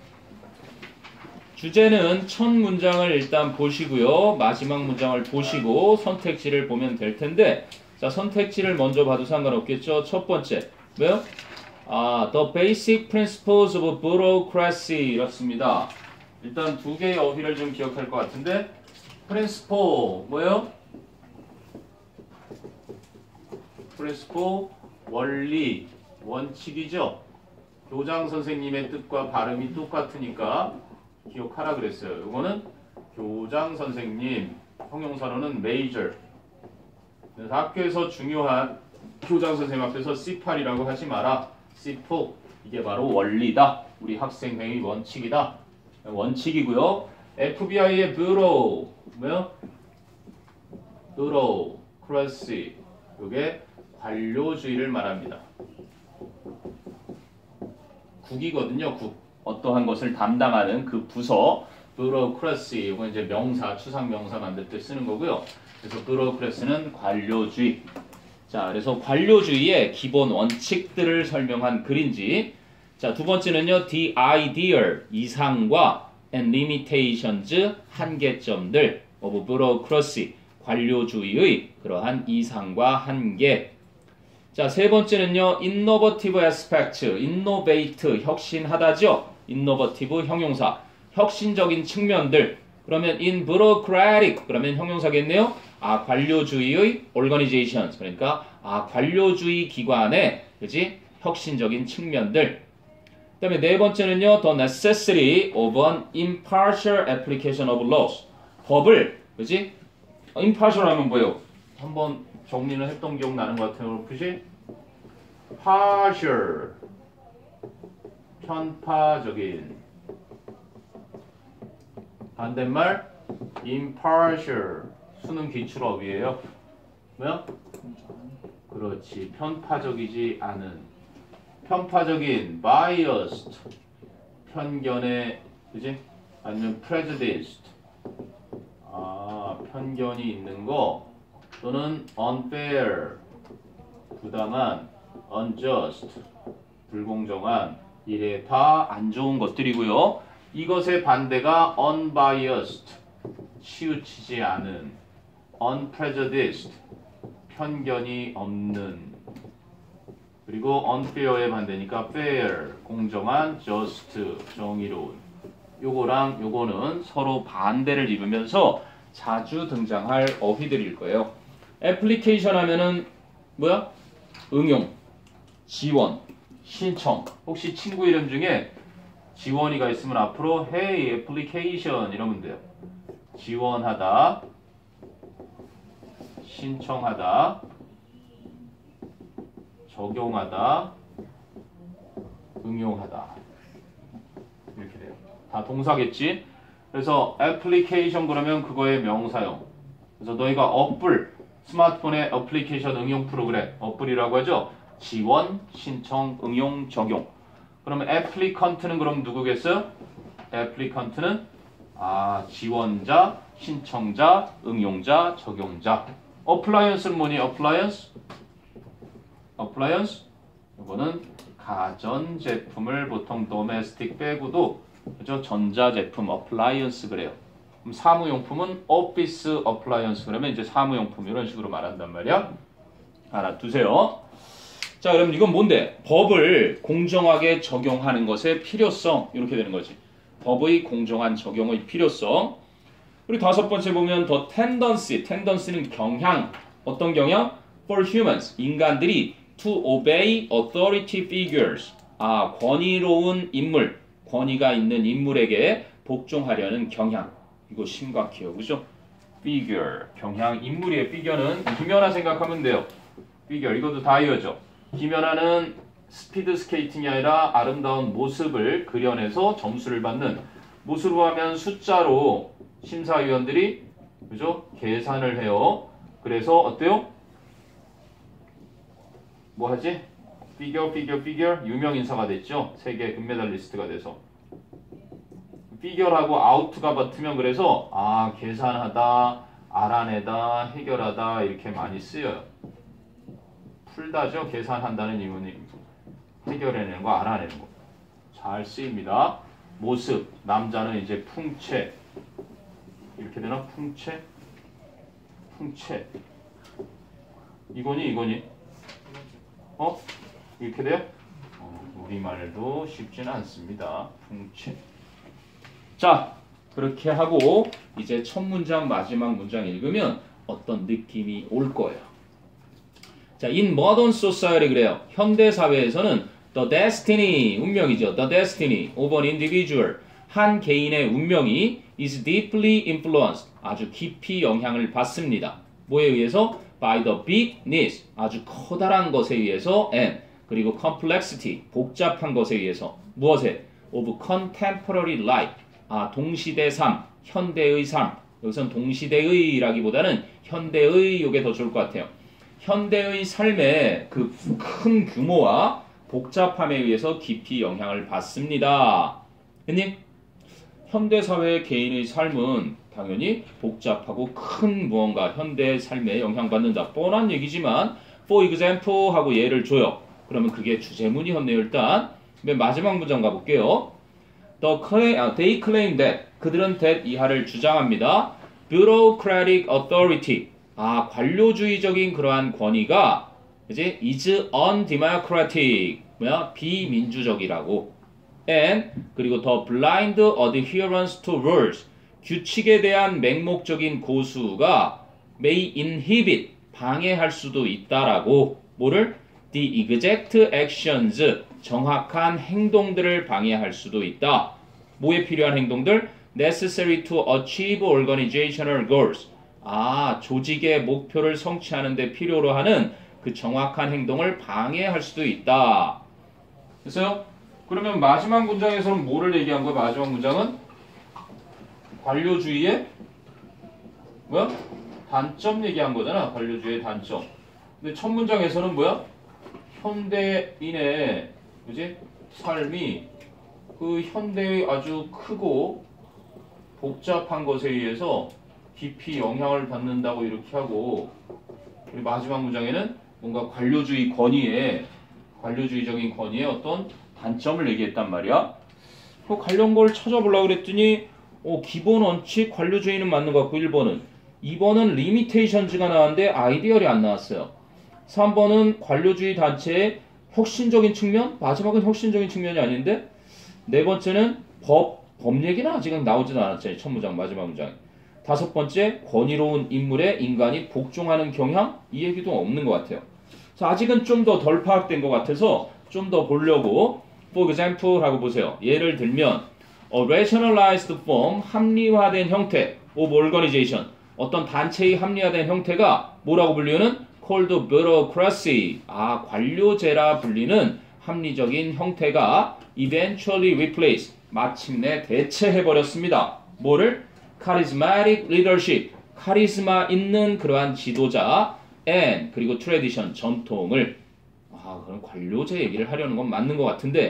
주제는 첫 문장을 일단 보시고요. 마지막 문장을 보시고 선택지를 보면 될 텐데, 자, 선택지를 먼저 봐도 상관없겠죠. 첫 번째, 뭐요? The basic principles of bureaucracy 이렇습니다. 일단 2개의 어휘를 좀 기억할 것 같은데, principle 뭐예요? principle 원리, 원칙이죠. 교장 선생님의 뜻과 발음이 똑같으니까 기억하라 그랬어요. 이거는 교장 선생님, 형용사로는 major. 그래서 학교에서 중요한 교장 선생님 앞에서 C8이라고 하지 마라. C4. 이게 바로 원리다. 우리 학생 행위 원칙이다. 원칙이고요. FBI의 bureau 뭐요? bureaucracy. 이게 관료주의를 말합니다. 국이거든요. 국. 어떠한 것을 담당하는 그 부서. bureaucracy. 이건 이제 명사, 추상명사 만들 때 쓰는 거고요. 그래서 bureaucracy는 관료주의. 자, 그래서 관료주의의 기본 원칙들을 설명한 글인지. 자, 두 번째는요. The ideal, 이상과 and limitations, 한계점들 of bureaucracy, 관료주의의 그러한 이상과 한계. 자, 세 번째는요. innovative aspect, innovate, 혁신하다죠. innovative 형용사, 혁신적인 측면들. 그러면 in bureaucratic, 그러면 형용사겠네요. 관료주의의 organizations, 그러니까 관료주의 기관의, 그지? 혁신적인 측면들. 그 다음에 네 번째는요. the necessity of an impartial application of laws. 법을, 그지? impartial 하면 뭐예요? 한번 정리를 했던 기억 나는 것 같아요. 그지? partial, 편파적인. 반대말 impartial, 수능 기출어휘예요. 뭐야? 그렇지, 편파적이지 않은. 편파적인 biased, 편견에, 그지? 아니면 prejudiced, 편견이 있는 거. 또는 unfair, 부당한, unjust, 불공정한. 이래 다 안 좋은 것들이고요. 이것의 반대가 unbiased, 치우치지 않은, unprejudiced, 편견이 없는. 그리고 unfair의 반대니까 fair, 공정한, just, 정의로운. 요거랑 요거는 서로 반대를 이루면서 자주 등장할 어휘들일 거예요. 애플리케이션 하면은 뭐야? 응용, 지원, 신청. 혹시 친구 이름 중에 지원이가 있으면 앞으로 hey application 이러면 돼요. 지원하다, 신청하다, 적용하다, 응용하다. 이렇게 돼요. 다 동사겠지? 그래서 애플리케이션 그러면 그거의 명사형. 그래서 너희가 어플, 스마트폰의 애플리케이션 응용 프로그램, 어플이라고 하죠. 지원, 신청, 응용, 적용. 그러면 applicant는 그럼 누구겠어요? applicant는 지원자, 신청자, 응용자, 적용자. appliance는 뭐니? appliance? 이거는 가전제품을 보통 domestic 빼고도 그죠? 전자제품 appliance 그래요. 그럼 사무용품은 office appliance 그러면 이제 사무용품 이런 식으로 말한단 말이야. 알아두세요. 자, 그럼 이건 뭔데? 법을 공정하게 적용하는 것의 필요성 이렇게 되는 거지. 법의 공정한 적용의 필요성. 그리고 다섯 번째 보면 the tendency는 경향. 어떤 경향? For humans, 인간들이 to obey authority figures. 권위로운 인물, 권위가 있는 인물에게 복종하려는 경향. 이거 심각해요, 그죠? figure, 경향, 인물이에요. figure는 김연아 생각하면 돼요. figure, 이것도 다이어죠. 김연아는 스피드 스케이팅이 아니라 아름다운 모습을 그려내서 점수를 받는, 무엇으로 하면 숫자로 심사위원들이 그죠? 계산을 해요. 그래서 어때요? 뭐 하지? figure 유명 인사가 됐죠. 세계 금메달리스트가 돼서 figure하고 out가 붙으면 그래서 계산하다, 알아내다, 해결하다 이렇게 많이 쓰여요. 풀다죠. 계산한다는 이유는 해결해내는 거, 알아내는 거. 잘 쓰입니다. 모습, 남자는 이제 풍채. 이렇게 되나? 풍채. 이거니? 이렇게 돼요? 우리말도 쉽지는 않습니다. 풍채. 자, 그렇게 하고 이제 첫 문장, 마지막 문장 읽으면 어떤 느낌이 올 거예요. 자, in modern society 그래요. 현대 사회에서는 the destiny, 운명이죠. the destiny of an individual, 한 개인의 운명이 is deeply influenced, 아주 깊이 영향을 받습니다. 뭐에 의해서? by the bigness, 아주 커다란 것에 의해서, and, 그리고 complexity, 복잡한 것에 의해서. 무엇에? of contemporary life, 동시대 삶, 현대의 삶. 여기선 동시대의라기보다는 현대의, 이게 더 좋을 것 같아요. 현대의 삶의 그 큰 규모와 복잡함에 의해서 깊이 영향을 받습니다. 했니? 현대사회의 개인의 삶은 당연히 복잡하고 큰 무언가 현대의 삶에 영향받는다. 뻔한 얘기지만 for example 하고 예를 줘요. 그러면 그게 주제문이었네요. 일단 맨 마지막 문장 가볼게요. They claim that, 그들은 that 이하를 주장합니다. Bureaucratic authority, 관료주의적인 그러한 권위가 이제 is undemocratic, 비민주적이라고. And 그리고 the blind adherence to rules, 규칙에 대한 맹목적인 고수가 may inhibit, 방해할 수도 있다라고. 뭐를? The exact actions, 정확한 행동들을 방해할 수도 있다. 뭐에 필요한 행동들? Necessary to achieve organizational goals, 조직의 목표를 성취하는 데 필요로 하는 그 정확한 행동을 방해할 수도 있다. 됐어요? 그러면 마지막 문장에서는 뭐를 얘기한 거야? 마지막 문장은 관료주의의 단점 얘기한 거잖아. 관료주의의 단점. 근데 첫 문장에서는 뭐야? 현대인의 그지? 삶이 그 현대의 아주 크고 복잡한 것에 의해서 깊이 영향을 받는다고 이렇게 하고, 그리고 마지막 문장에는 뭔가 관료주의적인 권위의 어떤 단점을 얘기했단 말이야. 그 관련 걸 찾아보려고 그랬더니 기본 원칙 관료주의는 맞는 것 같고 1번은. 2번은 리미테이션즈가 나왔는데 아이디얼이 안 나왔어요. 3번은 관료주의 단체의 혁신적인 측면? 마지막은 혁신적인 측면이 아닌데, 네 번째는 법 얘기는 아직은 나오지도 않았잖아요. 첫 문장, 마지막 문장. 다섯 번째, 권위로운 인물에 인간이 복종하는 경향? 이 얘기도 없는 것 같아요. 자, 아직은 좀 더 덜 파악된 것 같아서 좀 더 보려고 for example 하고 보세요. 예를 들면 a rationalized form, 합리화된 형태 of organization, 어떤 단체의 합리화된 형태가 뭐라고 불리는? called bureaucracy, 관료제라 불리는 합리적인 형태가 eventually replace, 마침내 대체해버렸습니다. 뭐를? charismatic leadership, 카리스마 있는 그러한 지도자, and 그리고 tradition, 전통을. 그럼 관료제 얘기를 하려는 건 맞는 것 같은데,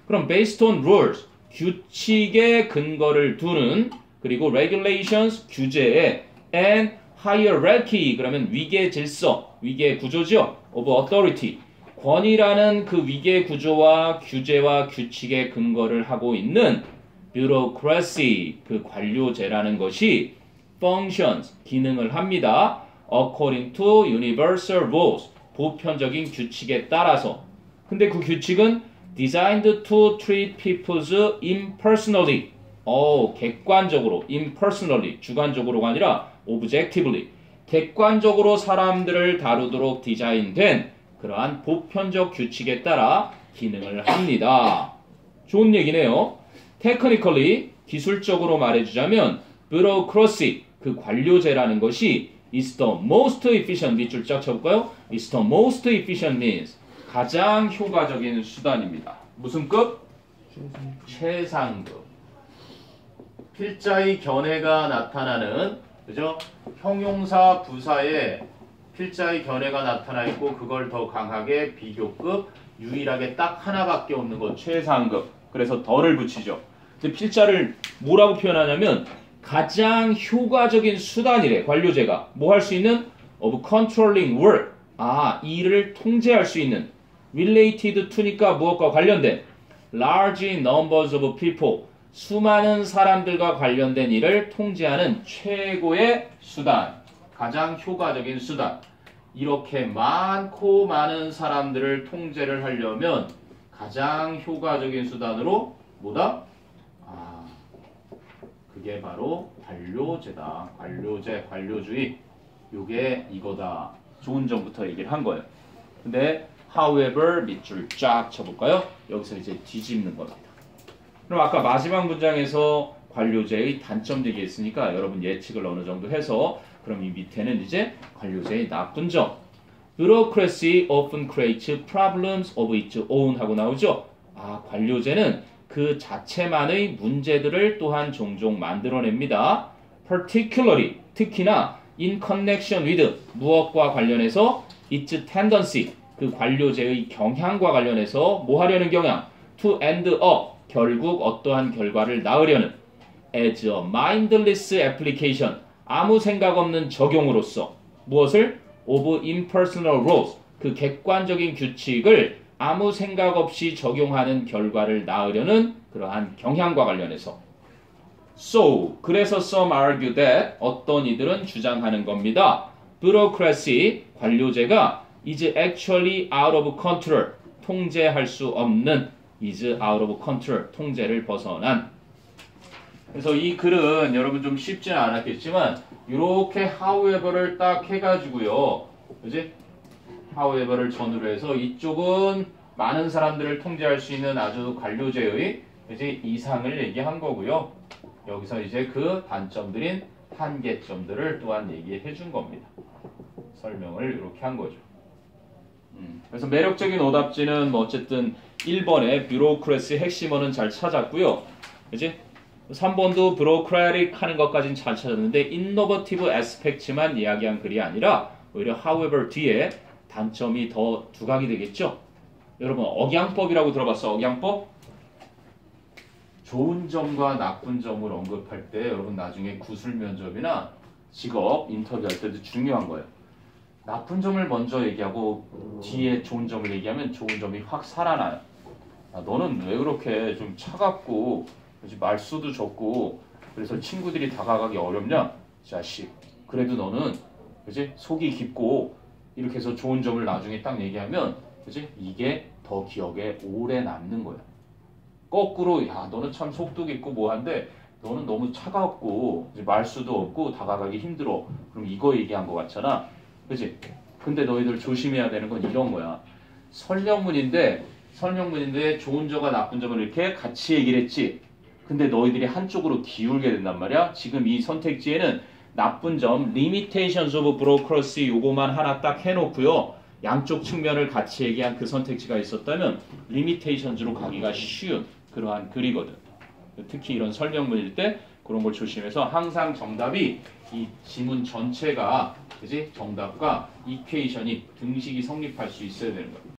그럼 based on rules, 규칙에 근거를 두는, 그리고 regulations, 규제에, and hierarchy, 그러면 위계 질서, 위계 구조죠. of authority, 권위라는 그 위계 구조와 규제와 규칙에 근거를 하고 있는 bureaucracy, 그 관료제라는 것이 functions, 기능을 합니다. according to universal rules, 보편적인 규칙에 따라서. 근데 그 규칙은 designed to treat people impersonally, 객관적으로, impersonally, 주관적으로가 아니라 objectively, 객관적으로 사람들을 다루도록 디자인된 그러한 보편적 규칙에 따라 기능을 합니다. 좋은 얘기네요. Technically, 기술적으로 말해주자면 bureaucracy, 그 관료제라는 것이 is the most efficient, 밑줄 쫙 쳐볼까요? is the most efficient means, 가장 효과적인 수단입니다. 무슨 급? 최상급. 필자의 견해가 나타나는, 그죠? 형용사 부사에 필자의 견해가 나타나 있고 그걸 더 강하게 비교급, 유일하게 딱 하나밖에 없는 것 최상급. 그래서 더를 붙이죠. 근데 필자를 뭐라고 표현하냐면 가장 효과적인 수단이래. 관료제가 뭐 할 수 있는? of controlling work, 일을 통제할 수 있는. related to니까 무엇과 관련된? large numbers of people, 수많은 사람들과 관련된 일을 통제하는 최고의 수단, 가장 효과적인 수단. 이렇게 많고 많은 사람들을 통제를 하려면 가장 효과적인 수단으로 뭐다? 그게 바로 관료제다. 관료제, 관료주의. 요게 이거다. 좋은 점부터 얘기를 한 거예요. 근데 however 밑줄 쫙 쳐볼까요? 여기서 이제 뒤집는 겁니다. 그럼 아까 마지막 문장에서 관료제의 단점 얘기했으니까 여러분 예측을 어느 정도 해서 그럼 이 밑에는 이제 관료제의 나쁜 점. Bureaucracy often creates problems of its own 하고 나오죠. 관료제는 그 자체만의 문제들을 또한 종종 만들어냅니다. Particularly, 특히나 in connection with, 무엇과 관련해서 its tendency, 그 관료제의 경향과 관련해서 뭐 하려는 경향? To end up, 결국 어떠한 결과를 낳으려는. As a mindless application, 아무 생각 없는 적용으로서. 무엇을? Of impersonal rules, 그 객관적인 규칙을 아무 생각 없이 적용하는 결과를 낳으려는 그러한 경향과 관련해서. So, 그래서 some argue that, 어떤 이들은 주장하는 겁니다. Bureaucracy, 관료제가 is actually out of control, 통제할 수 없는, is out of control, 통제를 벗어난. 그래서 이 글은 여러분 좀 쉽지는 않았겠지만 이렇게 however를 딱 해가지고요, 그지? however를 전후로 해서 이쪽은 많은 사람들을 통제할 수 있는 아주 관료제의 이제 이상을 얘기한 거고요. 여기서 이제 그 단점들인 한계점들을 또한 얘기해 준 겁니다. 설명을 이렇게 한 거죠. 그래서 매력적인 오답지는 뭐 어쨌든 1번에 뷰로크래시 핵심어는 잘 찾았고요. 그지? 3번도 bureaucratic 하는 것까지는 잘 찾았는데 innovative aspect만 이야기한 글이 아니라 오히려 however 뒤에 단점이 더 두각이 되겠죠? 여러분 억양법이라고 들어봤어? 억양법? 좋은 점과 나쁜 점을 언급할 때 여러분 나중에 구술 면접이나 직업 인터뷰할 때도 중요한 거예요. 나쁜 점을 먼저 얘기하고 뒤에 좋은 점을 얘기하면 좋은 점이 확 살아나요. 너는 왜 그렇게 좀 차갑고 말수도 적고 그래서 친구들이 다가가기 어렵냐? 자식. 그래도 너는 그지? 속이 깊고 이렇게 해서 좋은 점을 나중에 딱 얘기하면 그지? 이게 더 기억에 오래 남는 거야. 거꾸로 야 너는 참 속도 깊고 뭐한데 너는 너무 차갑고 말수도 없고 다가가기 힘들어. 그럼 이거 얘기한 거 같잖아. 그지? 근데 너희들 조심해야 되는 건 이런 거야. 설명문인데 좋은 점과 나쁜 점을 이렇게 같이 얘기를 했지. 근데 너희들이 한쪽으로 기울게 된단 말이야. 지금 이 선택지에는 나쁜 점, limitations of bureaucracy 요거만 하나 딱 해놓고요. 양쪽 측면을 같이 얘기한 그 선택지가 있었다면 limitations로 가기가 쉬운 그러한 글이거든. 특히 이런 설명문일 때 그런 걸 조심해서 항상 정답이 이 지문 전체가 그지? 정답과 이퀘이션이 등식이 성립할 수 있어야 되는 거야.